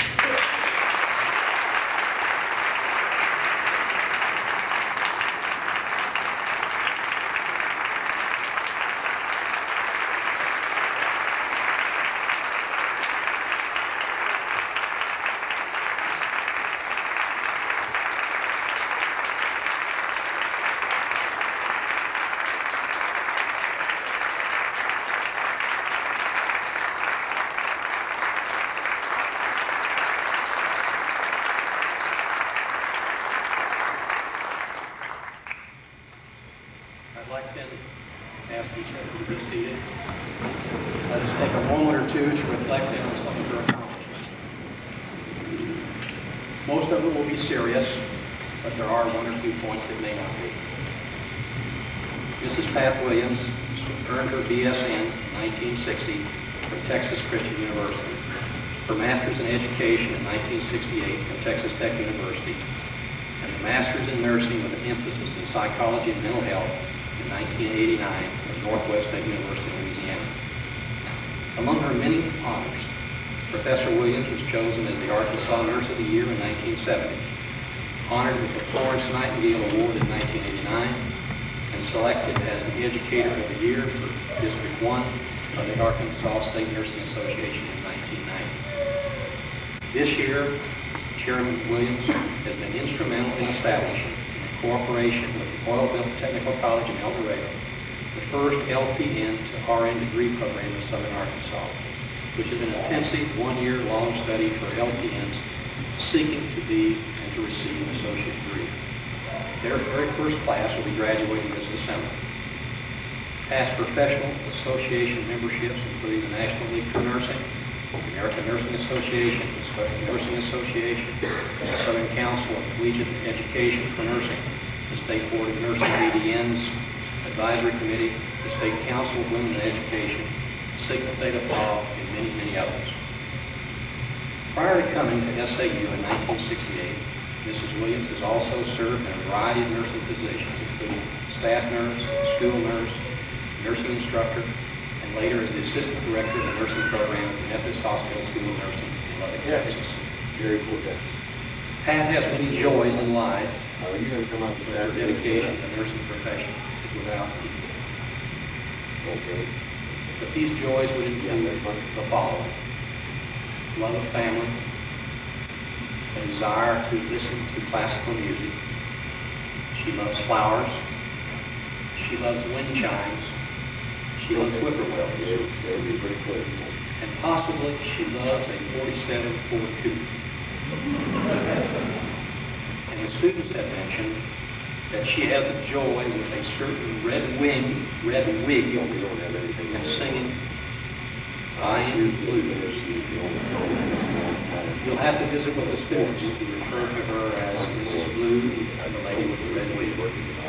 I'd like then to ask each other to be seated. Let us take a moment or two to reflect on some of your accomplishments. Most of them will be serious, but there are one or two points that may not be. Mrs. Pat Williams earned her BSN in 1960 from Texas Christian University, her Master's in Education in 1968 from Texas Tech University, and the Master's in Nursing with an emphasis in Psychology and Mental Health in 1989 from Northwest State University, Louisiana. Among her many honors, Professor Williams was chosen as the Arkansas Nurse of the Year in 1970, honored with the Florence Nightingale Award in 1989, and selected as the Educator of the Year for District 1 of the Arkansas State Nursing Association in 1990. This year, Chairman Williams has been instrumental in establishing, in cooperation with the Oilville Technical College in El Dorado, the first LPN to RN degree program in Southern Arkansas, which is an intensive one-year-long study for LPNs seeking to be and to receive an associate degree. Their very first class will be graduating this December. Past professional association memberships, including the National League for Nursing, the American Nursing Association, the Special Nursing Association, the Southern Council of Collegiate Education for Nursing, the State Board of Nursing ADN's Advisory Committee, the State Council of Women in Education, Sigma Theta Phi, and many, many others. Prior to coming to SAU in 1968, Mrs. Williams has also served in a variety of nursing positions, including staff nurse, school nurse, nursing instructor, and later as the assistant director of the nursing program at the Methodist Hospital School of Nursing in Lubbock, Texas. Very cool, guys. Pat has many joys in life, Are you going to come up with but that? her dedication to the nursing profession is without equal. Okay. But these joys would include the following: love of family, a desire to listen to classical music. She loves flowers. She loves wind chimes. She loves whippoorwills. That would be pretty quick. And possibly she loves a 47 Ford Coupe. And the students have mentioned that she has a joy with a certain red wig, We don't have anything. and singing, I am blue. You'll have to visit with the students to refer to her as Mrs. Blue, the lady with the red wig.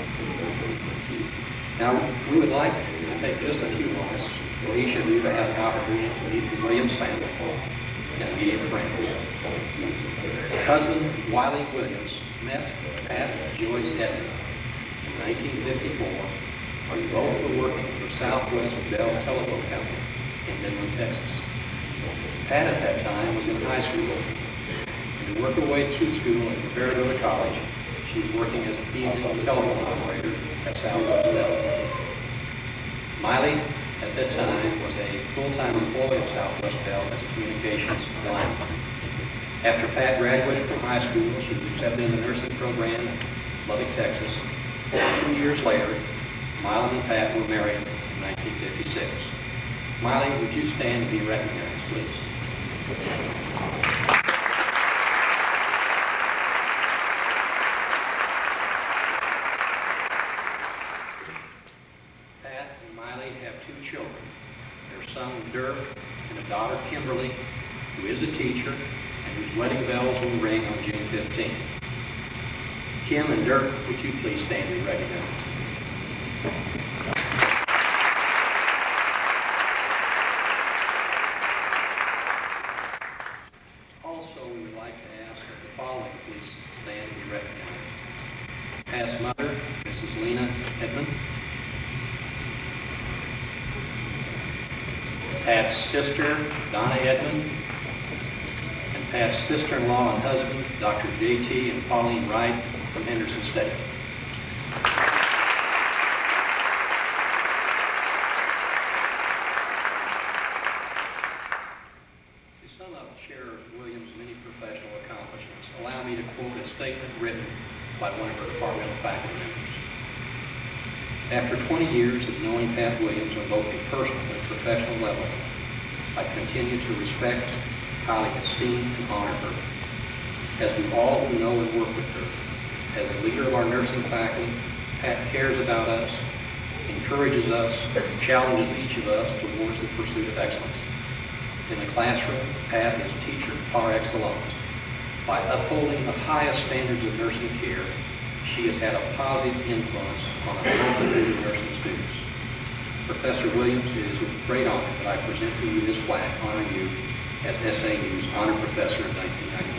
Now, we would like to take just a few moments for each of you to have the opportunity to meet the Williams family and immediate friends. Cousin Wiley Williams met Pat and Joyce Edmond in 1954 when both were working for Southwest Bell Telephone Company in Midland, Texas. Pat at that time was in high school, and to work her way through school and prepare to go to college, she was working as an evening telephone operator at Southwest Bell. Miley, at that time, was a full-time employee of Southwest Bell as a communications lineman. After Pat graduated from high school, she was accepted in the nursing program in Lubbock, Texas. 2 years later, Miley and Pat were married in 1956. Miley, would you stand and be recognized, please? Pat and Miley have 2 children, their son Dirk and a daughter Kimberly, who is a teacher and whose wedding bells will ring on June 15th. Kim and Dirk, would you please stand and be recognized? Also, we would like to ask that the following please stand and be recognized. Pat's mother, Mrs. Lena Edmond. Pat's sister, Donna Edmond. And Pat's sister-in-law and husband, Dr. J.T. and Pauline Wright from Henderson State. To sum up Chair Williams' many professional accomplishments, allow me to quote a statement written by one of her departmental faculty members. After 20 years of knowing Pat Williams on both a personal and professional level, I continue to respect, highly esteem, and honor her, as do all who know and work with her. As the leader of our nursing faculty, Pat cares about us, encourages us, challenges each of us towards the pursuit of excellence. In the classroom, Pat is teacher par excellence. By upholding the highest standards of nursing care, she has had a positive influence on a multitude of nursing students. Professor Williams, it is with great honor that I present to you this plaque honoring you as SAU's Honor Professor of 1991.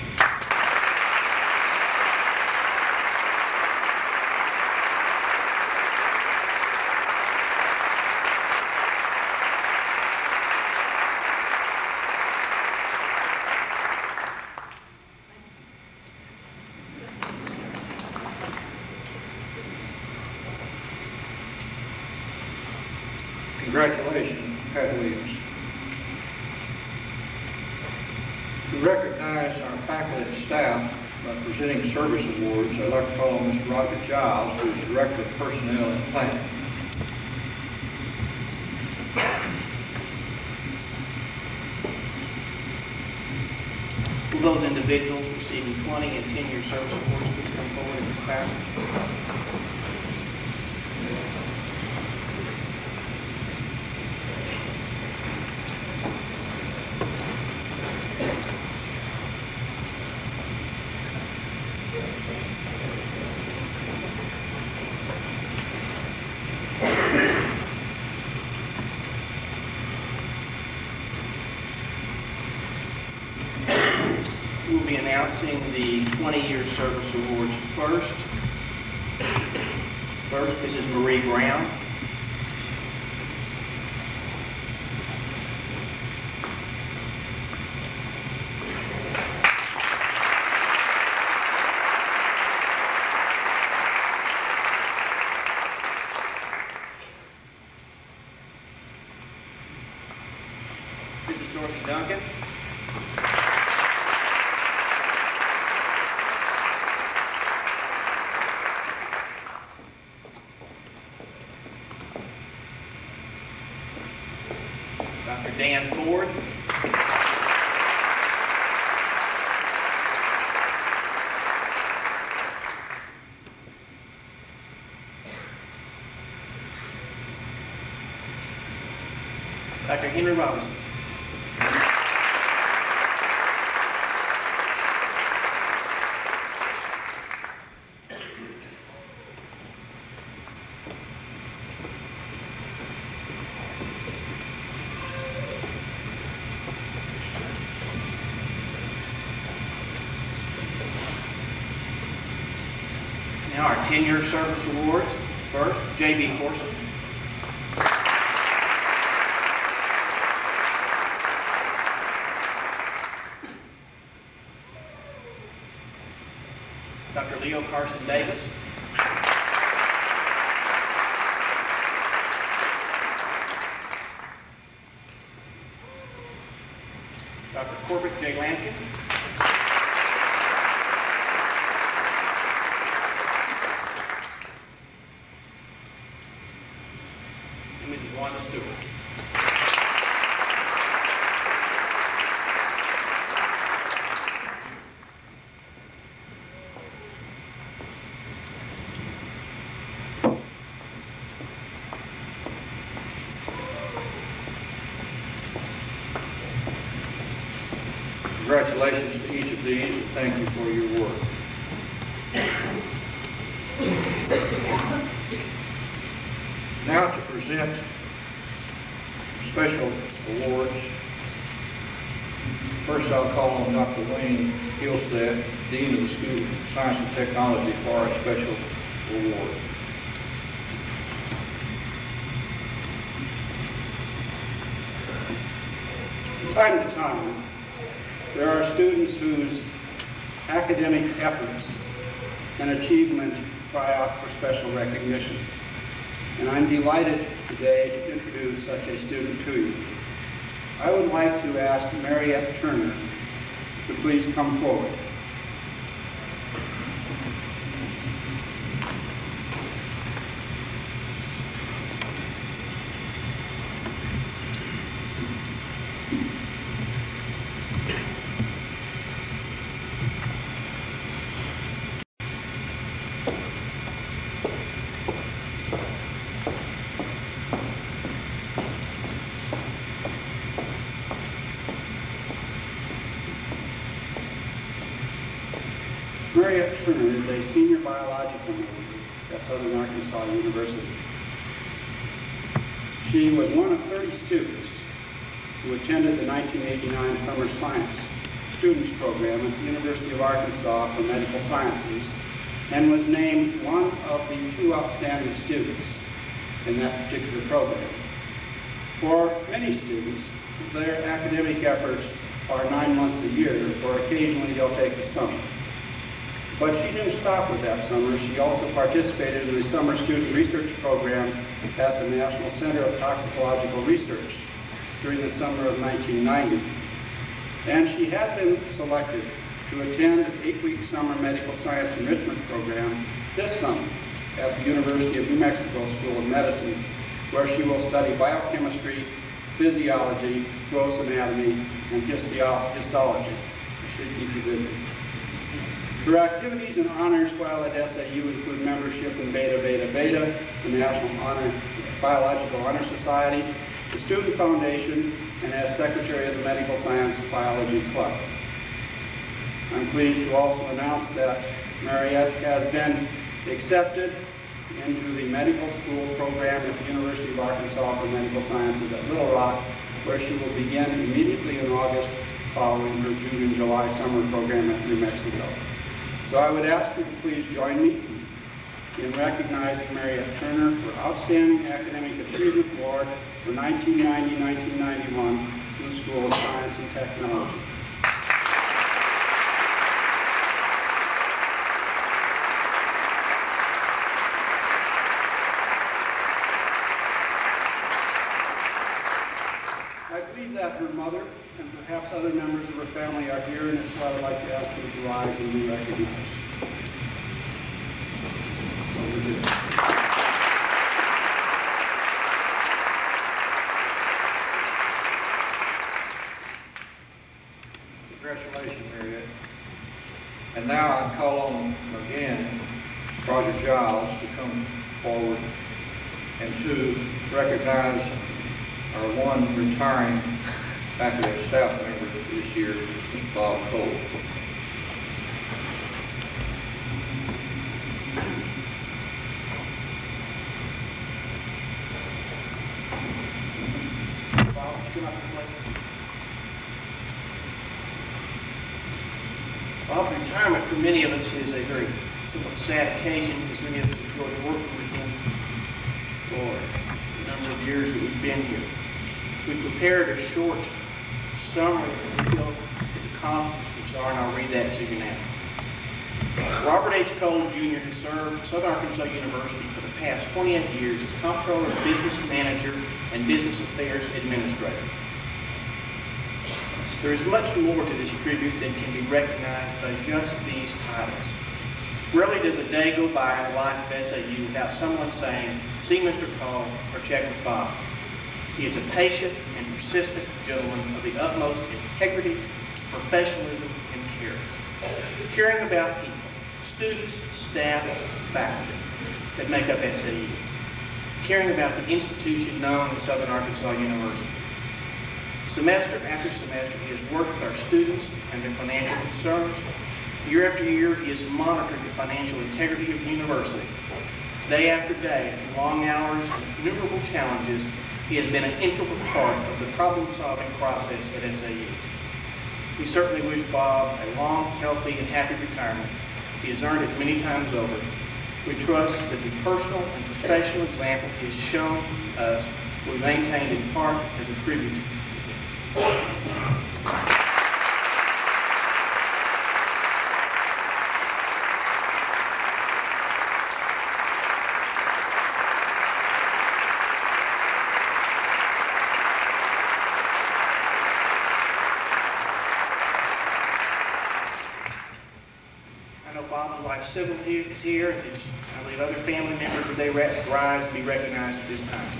Congratulations, Pat Williams. To recognize our faculty and staff by presenting service awards, I'd like to call on Mr. Roger Giles, who is Director of Personnel and Planning. Will those individuals receiving 20 and 10-year service awards please come forward at this time? We'll be announcing the 20-year service awards first. First, Mrs. Marie Brown. Mrs. Dorothy Duncan. Dr. Dan Ford. Dr. Henry Robinson. Now our 10-year service awards. First, J.B. Horson. Dr. Leo Carson Davis. Dr. Corbett J. Lampkin. And Mrs. Wanda Stewart. Congratulations to each of these, and thank you for your work. Now to present special awards. First, I'll call on Dr. Wayne Hillstead, Dean of the School of Science and Technology, for our special award. From time to time, there are students whose academic efforts and achievement cry out for special recognition. And I'm delighted today to introduce such a student to you. I would like to ask Mariette Turner to please come forward. Mariette Turner is a senior biological major at Southern Arkansas University. She was one of 30 students who attended the 1989 Summer Science Students Program at the University of Arkansas for Medical Sciences and was named one of the 2 outstanding students in that particular program. For many students, their academic efforts are 9 months a year, or occasionally they'll take a summer. But she didn't stop with that summer. She also participated in the Summer Student Research Program at the National Center of Toxicological Research during the summer of 1990. And she has been selected to attend an 8-week summer medical science enrichment program this summer at the University of New Mexico School of Medicine, where she will study biochemistry, physiology, gross anatomy, and histology. It should keep you busy. Her activities and honors while at SAU include membership in Beta Beta Beta, the National Biological Honor Society, the Student Foundation, and as Secretary of the Medical Science Biology Club. I'm pleased to also announce that Mariette has been accepted into the medical school program at the University of Arkansas for Medical Sciences at Little Rock, where she will begin immediately in August following her June and July summer program at New Mexico. So I would ask you to please join me in recognizing Mariette Turner for Outstanding Academic Achievement Award for 1990-1991 in the School of Science and Technology. I believe that her mother and perhaps other members of her family are here, and so I would like to ask them to rise and be recognized. Over to them. Congratulations, Mariette. And now I call on again Roger Giles to come forward and to recognize our one retiring faculty and staff member this year, Mr. Bob Cole. Bob, would you come up and play? Bob's retirement for many of us is a very somewhat sad occasion, because many of us enjoyed working with him for the number of years that we've been here. We prepared a short summary of his accomplishments, which are, and I'll read that to you now. Robert H. Cole, Jr. has served Southern Arkansas University for the past 28 years as Comptroller, Business Manager, and Business Affairs Administrator. There is much more to this tribute than can be recognized by just these titles. Rarely does a day go by in the life of SAU without someone saying, "See Mr. Cole," or "Check with Bob." He is a patient and persistent gentleman of the utmost integrity, professionalism, and care. Caring about people, students, staff, faculty that make up SAU. Caring about the institution known as Southern Arkansas University. Semester after semester, he has worked with our students and their financial concerns. Year after year, he has monitored the financial integrity of the university. Day after day, in long hours and innumerable challenges, he has been an integral part of the problem-solving process at SAU. We certainly wish Bob a long, healthy, and happy retirement. He has earned it many times over. We trust that the personal and professional example he has shown us will be maintained in part as a tribute. I know Bob's wife Sybil is here, and I believe other family members, would they rise and be recognized at this time?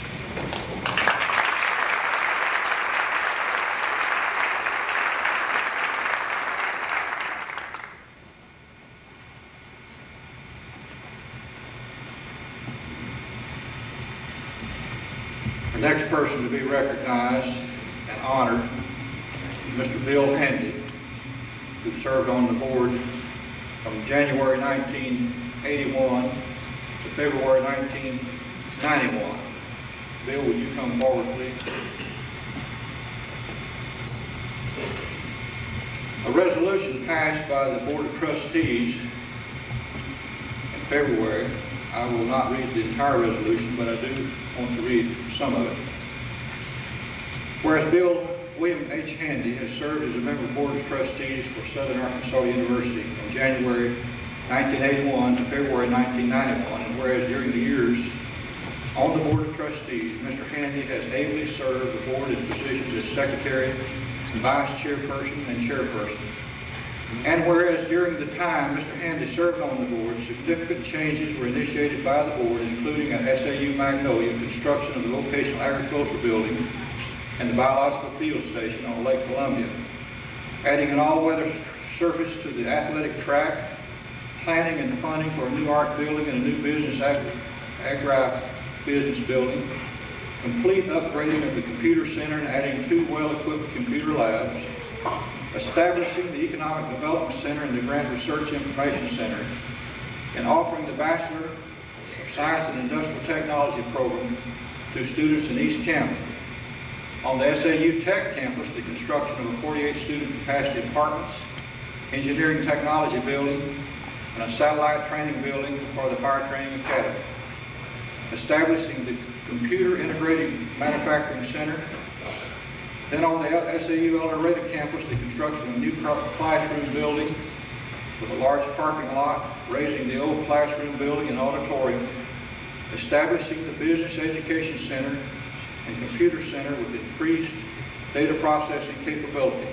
The next person to be recognized and honored is Mr. Bill Handy, who served on the board from January 1981 to February 1991. Bill, would you come forward, please? A resolution passed by the Board of Trustees in February. I will not read the entire resolution, but I do want to read some of it. Whereas Bill William H. Handy has served as a member of the Board of Trustees for Southern Arkansas University from January 1981 to February 1991, and whereas during the years on the Board of Trustees, Mr. Handy has ably served the board in positions as Secretary, Vice Chairperson, and Chairperson. And whereas during the time Mr. Handy served on the board, significant changes were initiated by the board, including at SAU Magnolia, construction of the vocational agriculture building and the biological field station on Lake Columbia, adding an all-weather surface to the athletic track, planning and funding for a new art building and a new business agri-business building, complete upgrading of the computer center and adding 2 well-equipped computer labs, establishing the Economic Development Center and the Grant Research Information Center, and offering the Bachelor of Science and Industrial Technology program to students in East County. On the SAU Tech campus, the construction of a 48-student capacity apartments, engineering technology building, and a satellite training building for the Fire Training Academy. Establishing the Computer Integrated Manufacturing Center. Then on the SAU El Dorado campus, the construction of a new classroom building with a large parking lot, raising the old classroom building and auditorium, establishing the Business Education Center and Computer Center with increased data processing capabilities.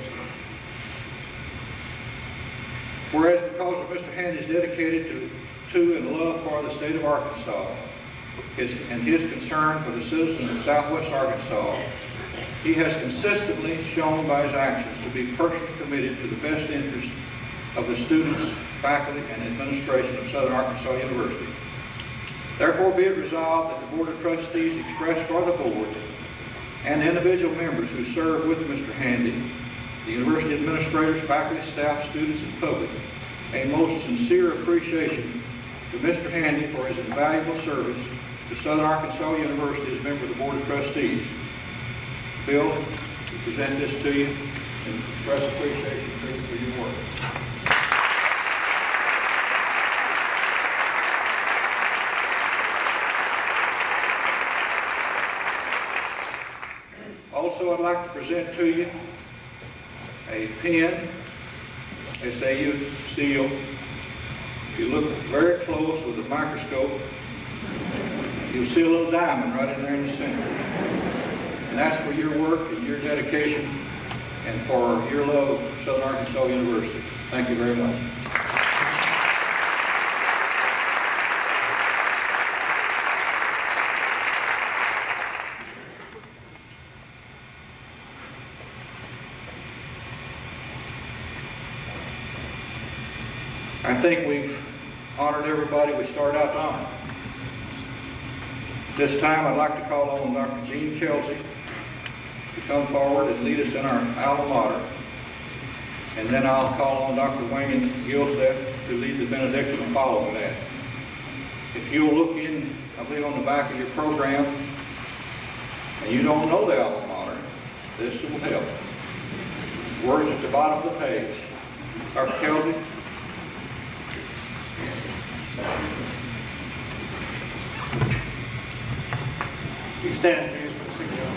Whereas because of Mr. Handy's dedicated to and love for the state of Arkansas, and his concern for the citizens of Southwest Arkansas, he has consistently shown by his actions to be personally committed to the best interest of the students, faculty, and administration of Southern Arkansas University. Therefore, be it resolved that the Board of Trustees express for the Board and the individual members who serve with Mr. Handy, the University administrators, faculty, staff, students, and public, a most sincere appreciation to Mr. Handy for his invaluable service to Southern Arkansas University as a member of the Board of Trustees. Bill, we present this to you and express appreciation for your work. Also, I'd like to present to you a pen, SAU seal. If you look very close with a microscope, you'll see a little diamond right in there in the center. And that's for your work and your dedication and for your love of Southern Arkansas University. Thank you very much. I think we've honored everybody we started out to honor. This time I'd like to call on Dr. Gene Kelsey to come forward and lead us in our alma mater. And then I'll call on Dr. Wayne Gilseth to lead the benediction following that. If you'll look in, I believe on the back of your program, and you don't know the alma mater, this will help. Words at the bottom of the page. Dr. Kelsey. You stand, please, for the singing.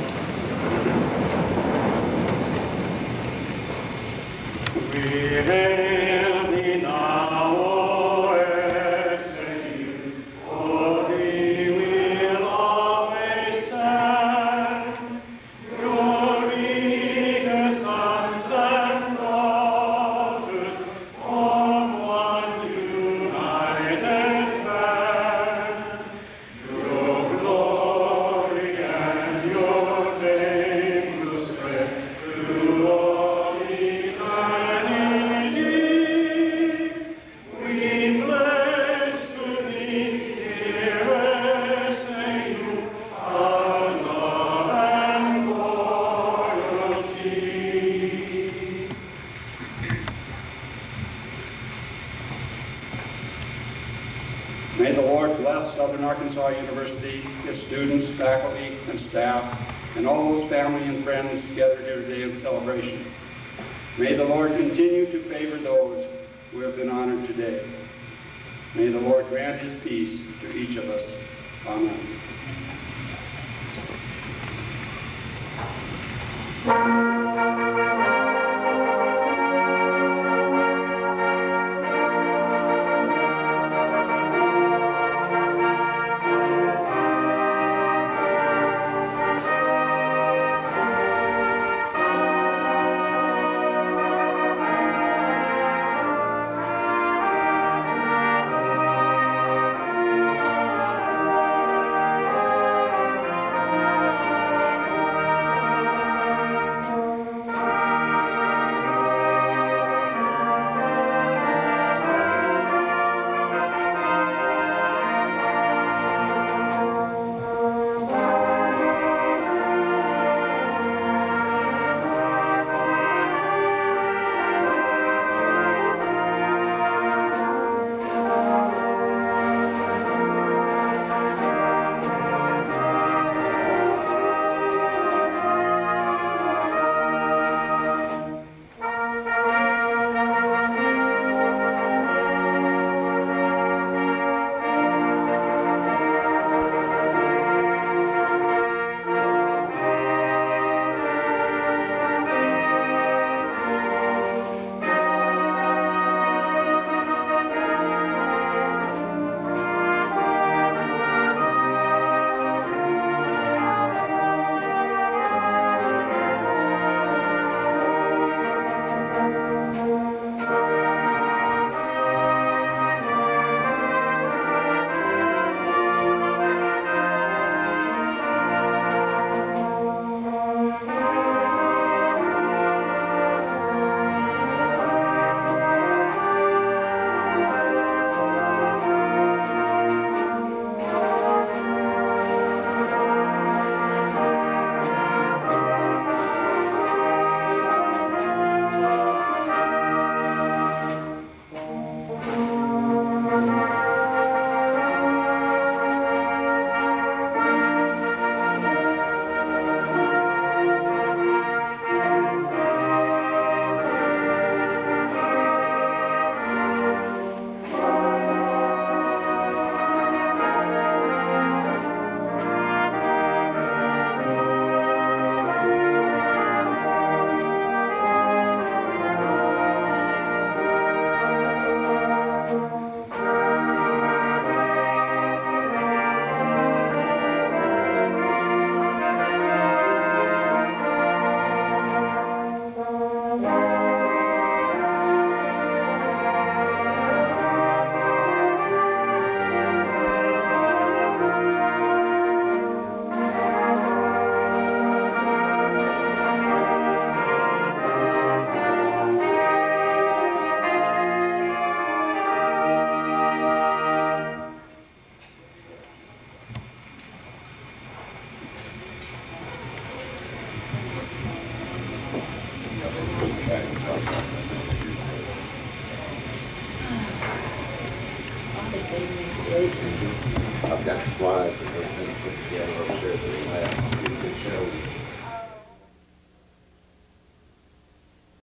We hail thee now, O SAU, for thee will always stand. Your eager sons and daughters form one united band. Your glory and your fame will spread through all eternity. We pledge to thee, dear SAU, our love and loyalty. May the Lord bless Southern Arkansas University, its students, faculty, and staff, and all those family and friends gathered here today in celebration. May the Lord continue to favor those who have been honored today. May the Lord grant his peace to each of us. Amen. I'll be seeing you next week. I've got the slides and everything put together upstairs in the lab. You can show